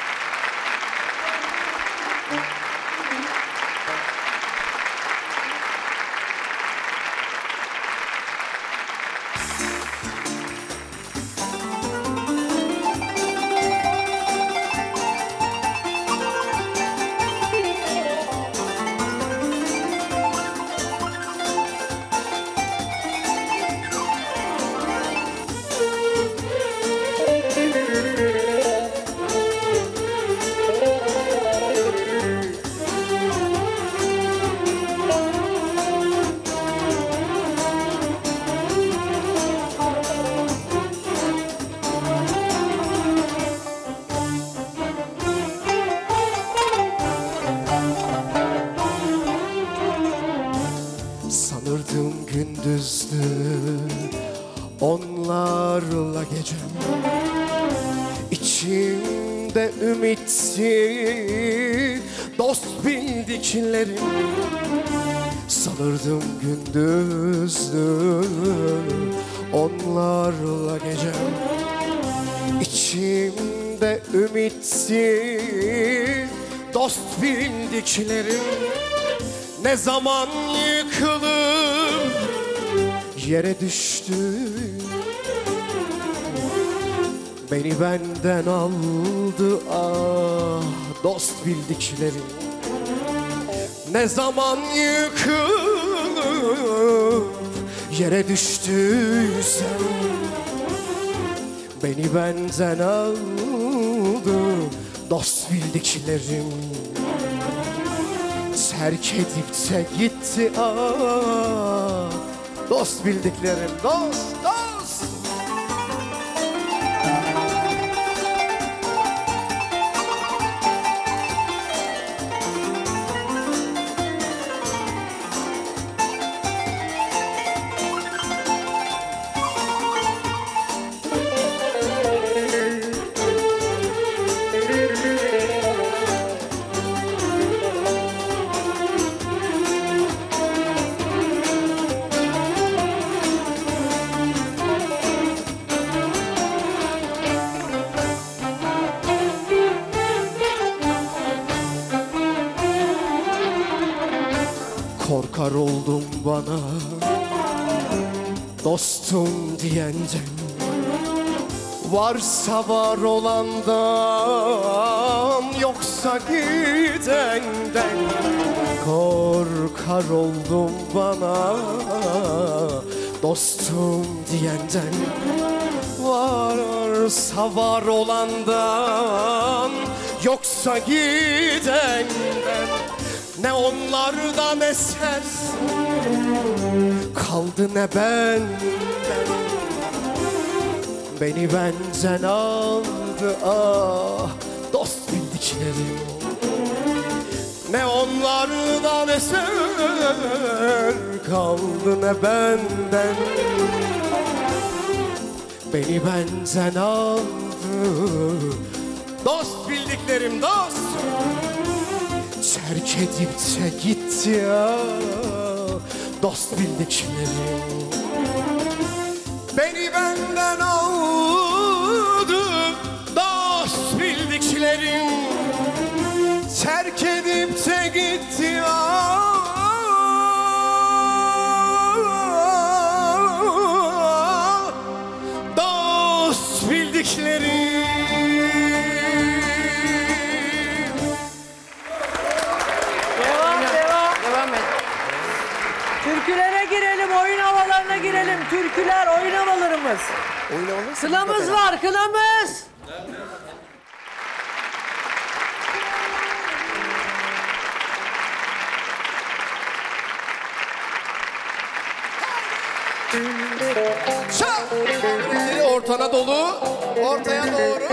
Sanırdım gündüzdü onlarla gecem, İçimde ümitti dost bildiklerim. Sanırdım gündüzdü onlarla gecem, İçimde ümitti dost bildiklerim. Ne zaman yıkılıp yere düştü, beni benden aldı ah dost bildiklerim. Ne zaman yıkılıp yere düştüysem, beni benden aldı dost bildiklerim. Terk edip de gitti ah dost bildiklerim, dost dost. Korkar oldum bana dostum diyenden, varsa var olandan yoksa gidenden. Korkar oldum bana dostum diyenden, varsa var olandan yoksa gidenden. Ne onlardan eser kaldı ne benden, beni benden aldı ah dost bildiklerim. Ne onlardan eser kaldı ne benden, beni benden aldı dost bildiklerim, dost. Terk edip de gitti ya dost bildiklerim. Beni benden aldı dost bildiklerim. Terk edip de gitti ya dost bildiklerim. Türkülere girelim, oyun havalarına girelim. Türküler, oyun havalarımız. Oyun havaları. Kınamız var, kınamız. Şah! Biri ortana dolu, ortaya doğru.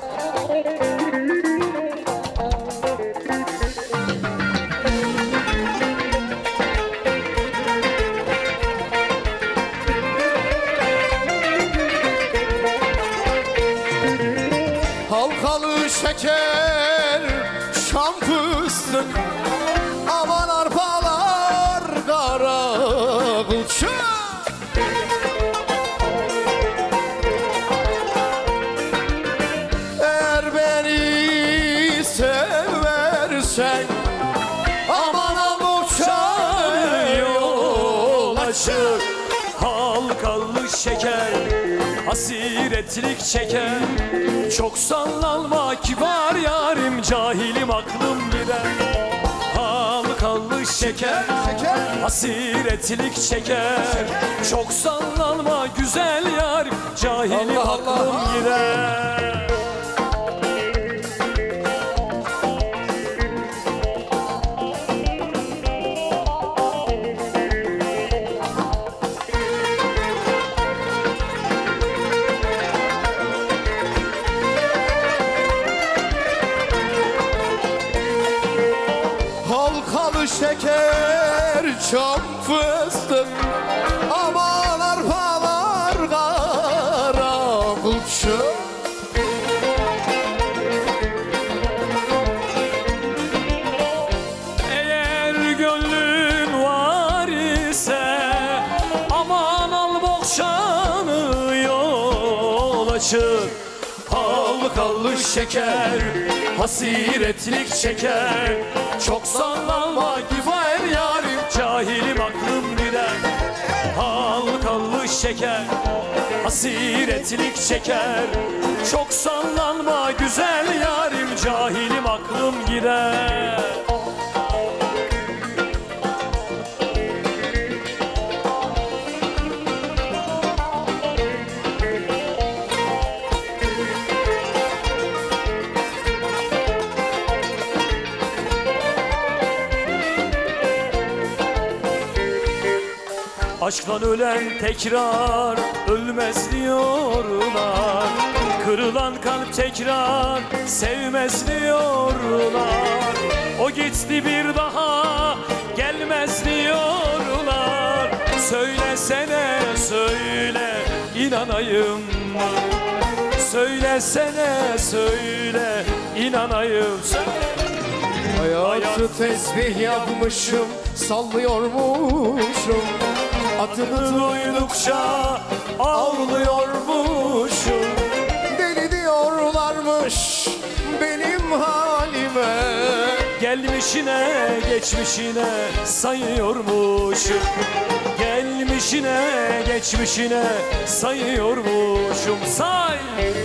Halkalı şeker, şam fıstık, aman arpalar kara kılçık. Eğer beni seversen, aman al boşanı yol açık. Halkalı şeker, hasiretlik çeker. Çok sallanma kibar yarim, cahilim aklım gider. Halkalı şeker, hasiretlik çeker. Çok sallanma güzel yarim, cahilim Allah aklım Allah. gider. Halkalı şeker, çam fıstık, aman arpalar kara kılçık. Eğer gönlün var ise, aman al bohçanı yol açık. Halkalı şeker, hasiretlik çeker. Çok sallanma güzel yarim, cahilim aklım gider. Halkalı şeker, hasiretlik çeker. Çok sallanma güzel yarim, cahilim aklım gider. Aşktan ölen tekrar ölmez diyorlar. Kırılan kalp tekrar sevmez diyorlar. O gitti bir daha gelmez diyorlar. Söylesene söyle inanayım mı? Söylesene söyle inanayım. Hayatı tesbih yapmışım, sallıyormuşum. Adını duydukça ağlıyormuşum. Deli diyorlarmış benim halime. Gelmişine geçmişine sayıyormuşum. Gelmişine geçmişine sayıyormuşum. Say!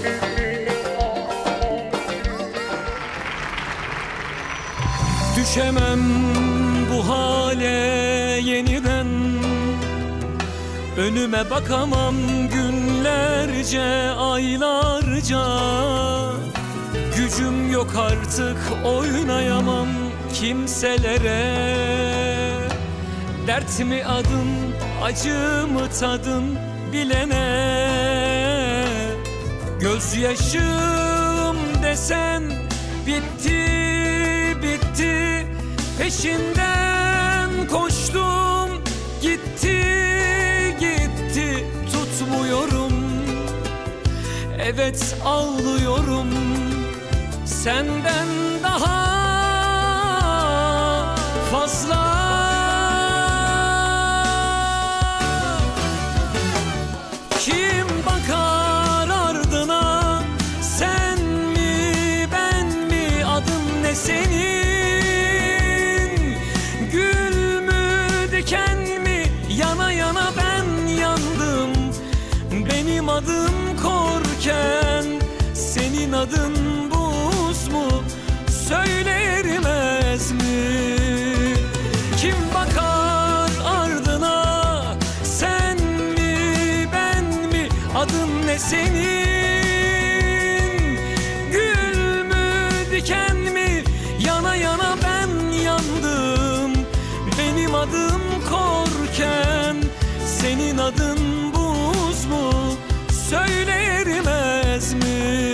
Düşemem bu hale yeniden. Önüme bakamam günlerce, aylarca. Gücüm yok artık, oynayamam kimselere. Dert mi adım, acı mı tadım bilene. Gözyaşım desen bitti, bitti. Peşinden koştum, gitti, gitti. Tutmuyorum, evet ağlıyorum. Senden daha fazla. Kim bakar ardına, sen mi ben mi, adın ne senin? Gül mü diken mi, yana yana ben yandım. Benim adım korken, senin adın buz mu, söyle erimez mi? Kim bakar ardına, sen mi ben mi, adın ne senin? Gül mü diken mi, yana yana ben yandım. Benim adım korken, senin adın buz mu? Söyle erimez mi?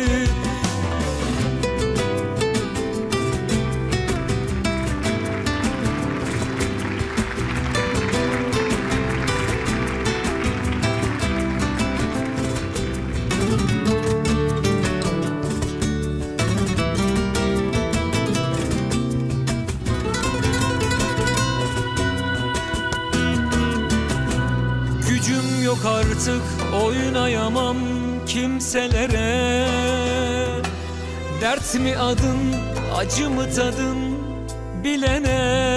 Gücüm yok artık, oynayamam kimselere. Dert mi adın, acı mı tadın bilene.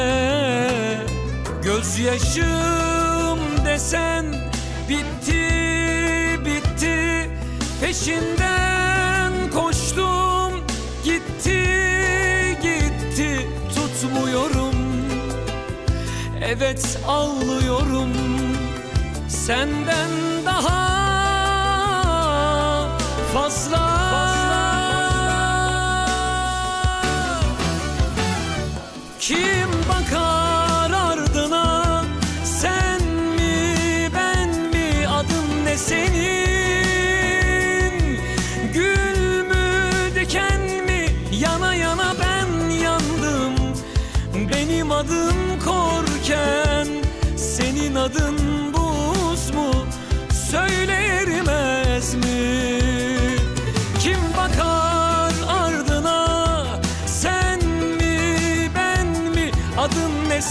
Gözyaşım desen bitti bitti, peşinden koştum gitti gitti, tutmuyorum. Evet ağlıyorum, senden daha fazla. Kim bakar ardına, sen mi ben mi, adın ne senin? Gül mü diken mi, yana yana ben yandım. Benim adım korken, senin adın buz mu? Söyle erimez mi? Kim bakar ardına, sen mi ben mi, adın ne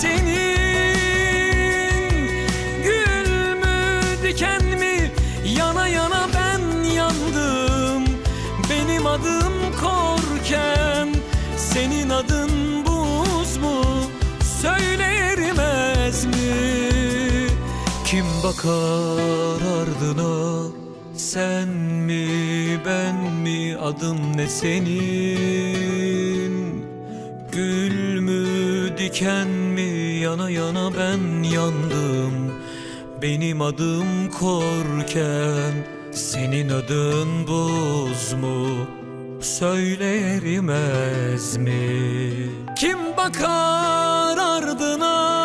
senin? Gül mü diken mi, yana yana ben yandım. Benim adım korken, senin adın buz mu? Söyle erimez mi? Kim bakar ardına, sen mi ben mi, adın ne senin? Gül mü diken mi, yana yana ben yandım. Benim adım korken, senin adın buz mu? Söyle erimez mi? Kim bakar ardına?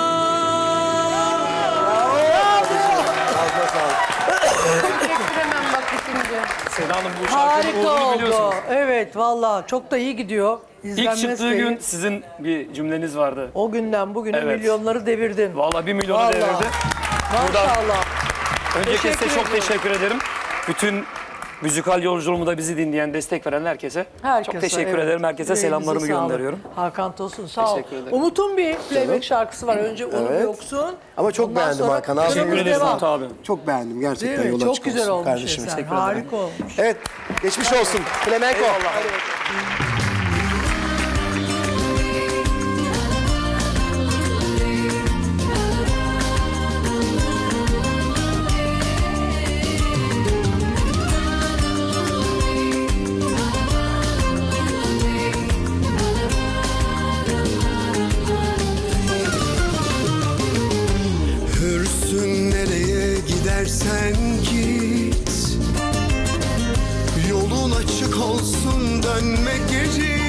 Hemen bak bitince. Seda Hanım bu şarkının Harika olduğunu oldu. biliyorsunuz. Evet valla çok da iyi gidiyor. İlk İzlenme çıktığı sayı- gün sizin bir cümleniz vardı. O günden bugüne Evet. milyonları devirdin. Vallahi bir milyonu Vallahi. devirdi. Buradan Maşallah. öncelikle size Teşekkür çok ediyorum. teşekkür ederim. Bütün müzikal yolculuğumda bizi dinleyen, destek veren herkese Herkese, çok teşekkür evet. ederim. Herkese Yüreğinize selamlarımı sağlık. gönderiyorum. Hakan Tosun sağ ol. Teşekkür ederim. Umut'un bir playback şarkısı var. Önce Unut Evet. Yoksun. Ama çok Ondan beğendim sonra Hakan abi. Teşekkür Teşekkür ederiz devam. Umut abi. Çok beğendim gerçekten. Değil mi? Yolu Çok açık güzel olsun olmuş kardeşim. eser. Teşekkür ederim. Harika olmuş. Evet, geçmiş olsun. Flamenco. Hürsün nereye gidersen git, yolun açık olsun, dönme geri.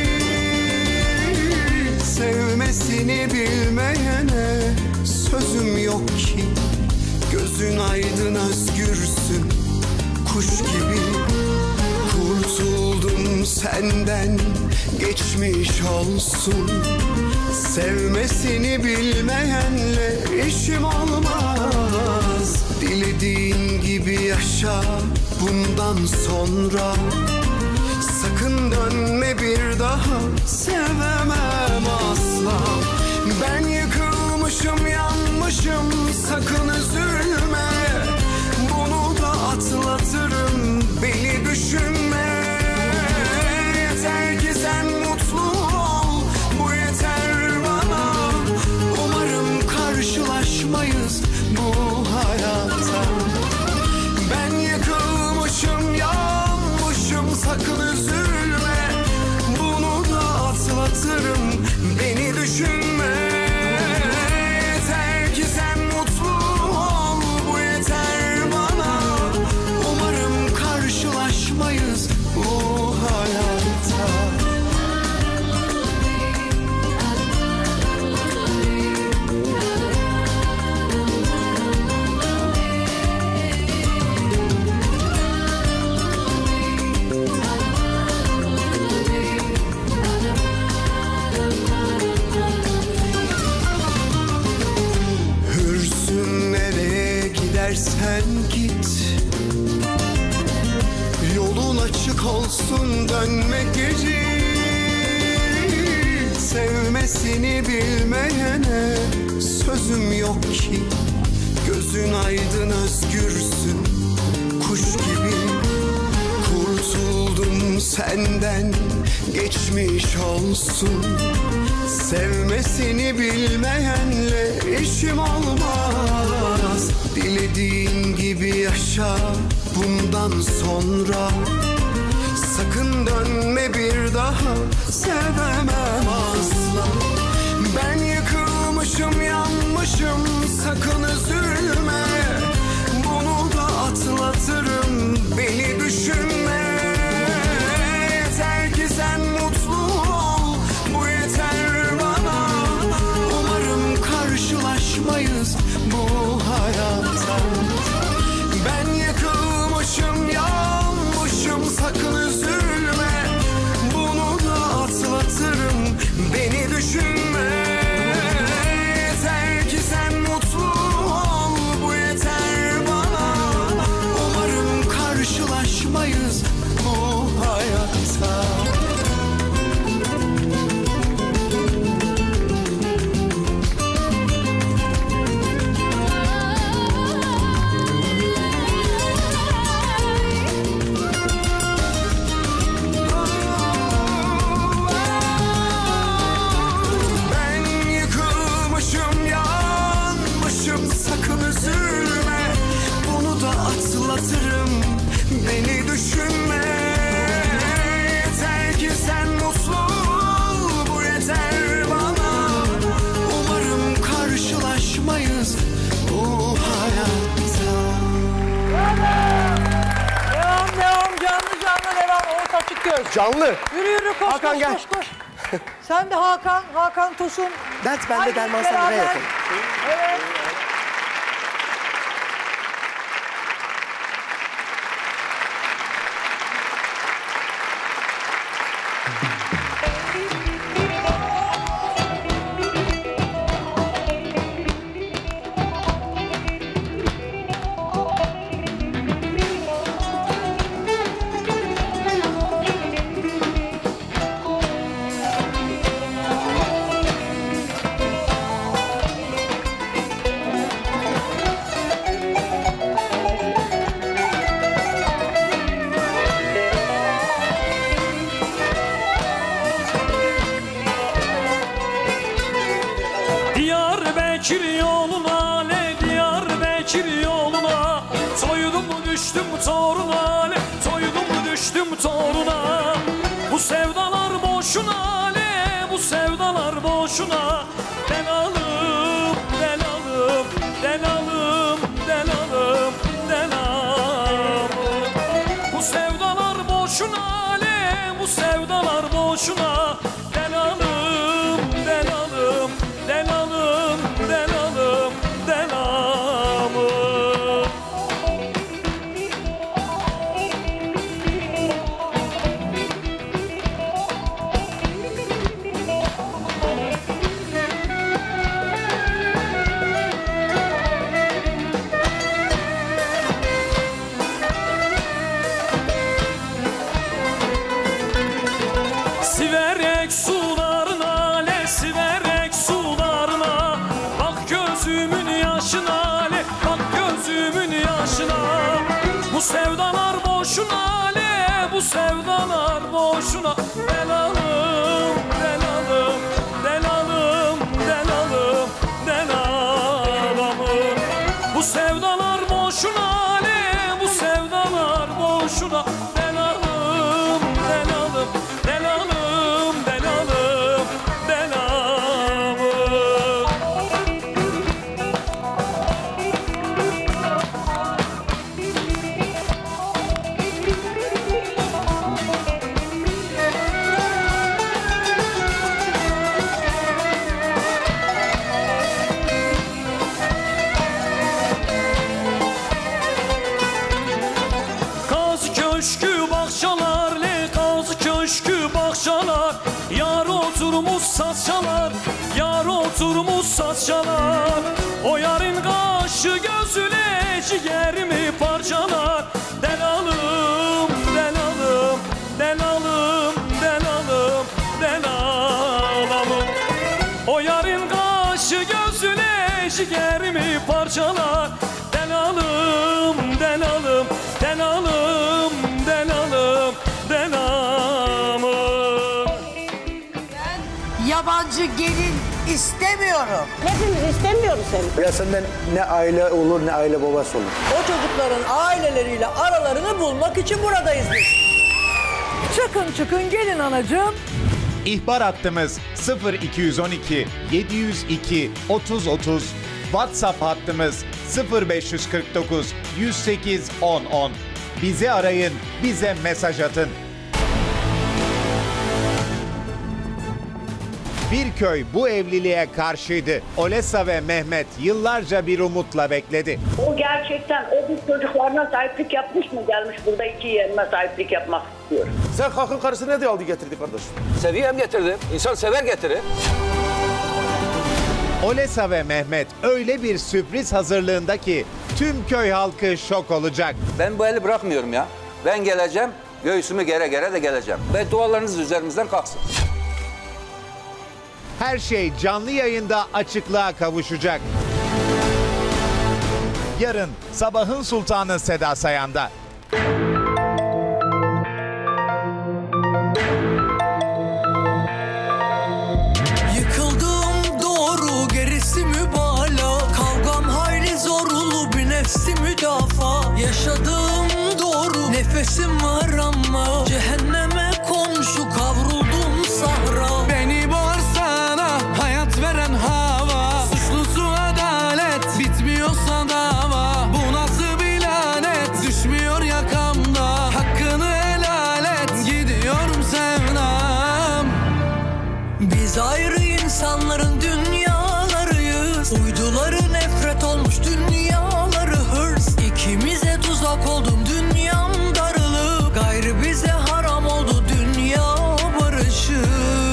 Sevmesini bilmeyene sözüm yok ki, gözün aydın özgürsün kuş gibi. Kurtuldum senden, geçmiş olsun. Sevmesini bilmeyenle işim olmaz. Dilediğin gibi yaşa bundan sonra. Sakın dönme bir daha, sevemem asla. Ben yıkılmışım, yanmışım, sakın üzülme. Bunu da atlatırım, beni düşünme. Yeter ki sen mutlu ol, bu yeter bana. Umarım karşılaşmayız bu hayatta. Ben yıkılmışım, yanmışım, sakın üzülme. Bunu da atlatırım, beni düşünme. Yeter ki sen mutlu gidersen git. Yolun açık olsun, dönme geri. Sevmesini bilmeyene sözüm yok ki. Gözün aydın, özgürsün, kuş gibi. Kurtuldum senden, geçmiş olsun. Sevmesini bilmeyenle işim olmaz. Dilediğin gibi yaşa bundan sonra. Sakın dönme bir daha, sevemem asla. Ben yıkılmışım, yanmışım, sakın üzülme. Bunu da atlatırım, beni düşünme. Yeter ki sen mutlu ol, bu yeter bana. Umarım karşılaşmayız bu hayatta. Ben yıkılmışım, yanmışım, sakın üzülme. Bunu da atlatırım, beni düşünme. Yeter ki sen mutlu ol, bu yeter bana. Umarım karşılaşmayız bu hayatta. Ben yıkılmışım, yanmışım, sakın üzülme. Bunu da atlatırım, beni düşünme. Yeter ki sen mutlu ol, bu yeter bana. Umarım karşılaşmayız bu hayatta. Devam devam, canlı canlı devam. Oğuz Açıkgöz. Canlı. Yürü yürü, koş Hakan koş, gel. koş koş. Sen de Hakan, Hakan Tosun. Dert bende, Haydi derman sana beraber. ne yapalım? Evet. Diyarbakır yoluna, le Diyarbakır yoluna. Soydum düştüm toruna, le soydum düştüm toruna. Bu sevdalar boşuna, le bu sevdalar boşuna. Delalım, delalım, delalım, delalım, delalım. Bu sevdalar boşuna, le bu sevdalar boşuna. Delalım, delalım, delalım, delalım, delalım. Siverek sularına, le siverek sularına. Bak gözümün yaşına, le bak gözümün yaşına. Bu sevdalar boşuna, le bu sevdalar boşuna. Delalım, delalım, delalım, delalım, delalım. Bu sevdalar boşuna, le bu sevdalar boşuna. Delalım, delalım, delalım, delalım, delalım. Kaz köşkü bahçalar, le kaz köşkü bahçalar. Yar oturmuş saçalar, yar oturmuş saçalar. O yarın kaşı gözüne ciğerimi parçalar. Delalım, delalım, delalım, delalım, delalım. O yarın kaşı gözüne ciğerimi parçalar. Delalım, delalım, delalım, delalım, delalım. Yabancı gelin istemiyorum. Hepimiz istemiyoruz seni. Ya senden ne aile olur ne aile babası olur. O çocukların aileleriyle aralarını bulmak için buradayız biz. Çıkın çıkın gelin anacığım. İhbar hattımız sıfır iki on iki yedi yüz iki otuz otuz. WhatsApp hattımız sıfır beş kırk dokuz yüz sekiz on on. Bizi arayın, bize mesaj atın. Bir köy bu evliliğe karşıydı. Olesa ve Mehmet yıllarca bir umutla bekledi. O gerçekten o bir çocuklarına sahiplik yapmış mı, gelmiş burada iki yeğenime sahiplik yapmak istiyor. Sen kalkın karısı ne diye aldı getirdi kardeş? Seviyem getirdi. İnsan sever getirir. Olesa ve Mehmet öyle bir sürpriz hazırlığında ki tüm köy halkı şok olacak. Ben bu eli bırakmıyorum ya. Ben geleceğim, göğsümü gere gere de geleceğim. Ve dualarınız üzerimizden kalksın. Her şey canlı yayında açıklığa kavuşacak. Yarın Sabahın Sultanı Seda Sayan'da. Yıkıldım doğru, gerisi mübalağa. Kavgam hayli zorlu, bir nefsi müdafaa. Yaşadığım doğru, nefesim var ama cehenneme komşu, kavruldum sahra. Beni bağırsana, hayat veren hava. Suçlusu adalet, bitmiyorsa dava. Bu nasıl bir lanet, düşmüyor yakamda. Hakkını helal et, gidiyorum sevdam. Biz ayrı insanların dünyalarıyız. Uyduları nefret olmuş dünyaları hırs. İkimize tuzak oldum dünyam darılıp. Gayrı bize haram oldu dünya barışı.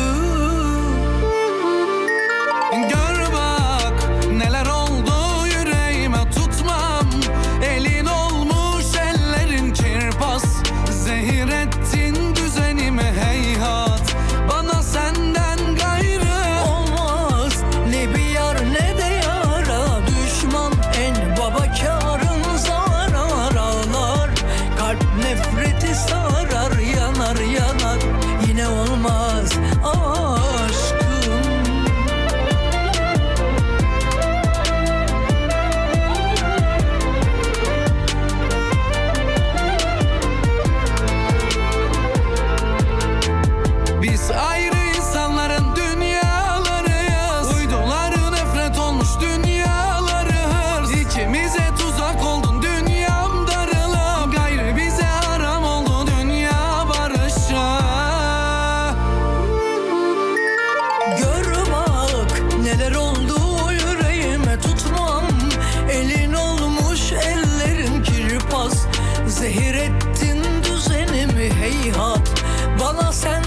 Gör bak neler oldu yüreğime, tutmam. Elin olmuş ellerin kirpas. Zehir ettin düzenimi heyhat. Bana senden gayrı olmaz. Ne bir yar ne de yara. Düşman en baba kârın zarar ağlar. Kalp nefreti sarar, yanar yanar. Yine olmaz aşkım. Biz ayrı insanların dünyalarıyız. Uyduları nefret olmuş dünyaları hırs. İkimize tuzak oldun dünyam darılıp. Gayrı bize haram oldu dünya barışı. Gör bak neler oldu yüreğime, tutmam. Elin olmuş ellerin kirpas. Zehir ettin düzenimi heyhat. Bana sen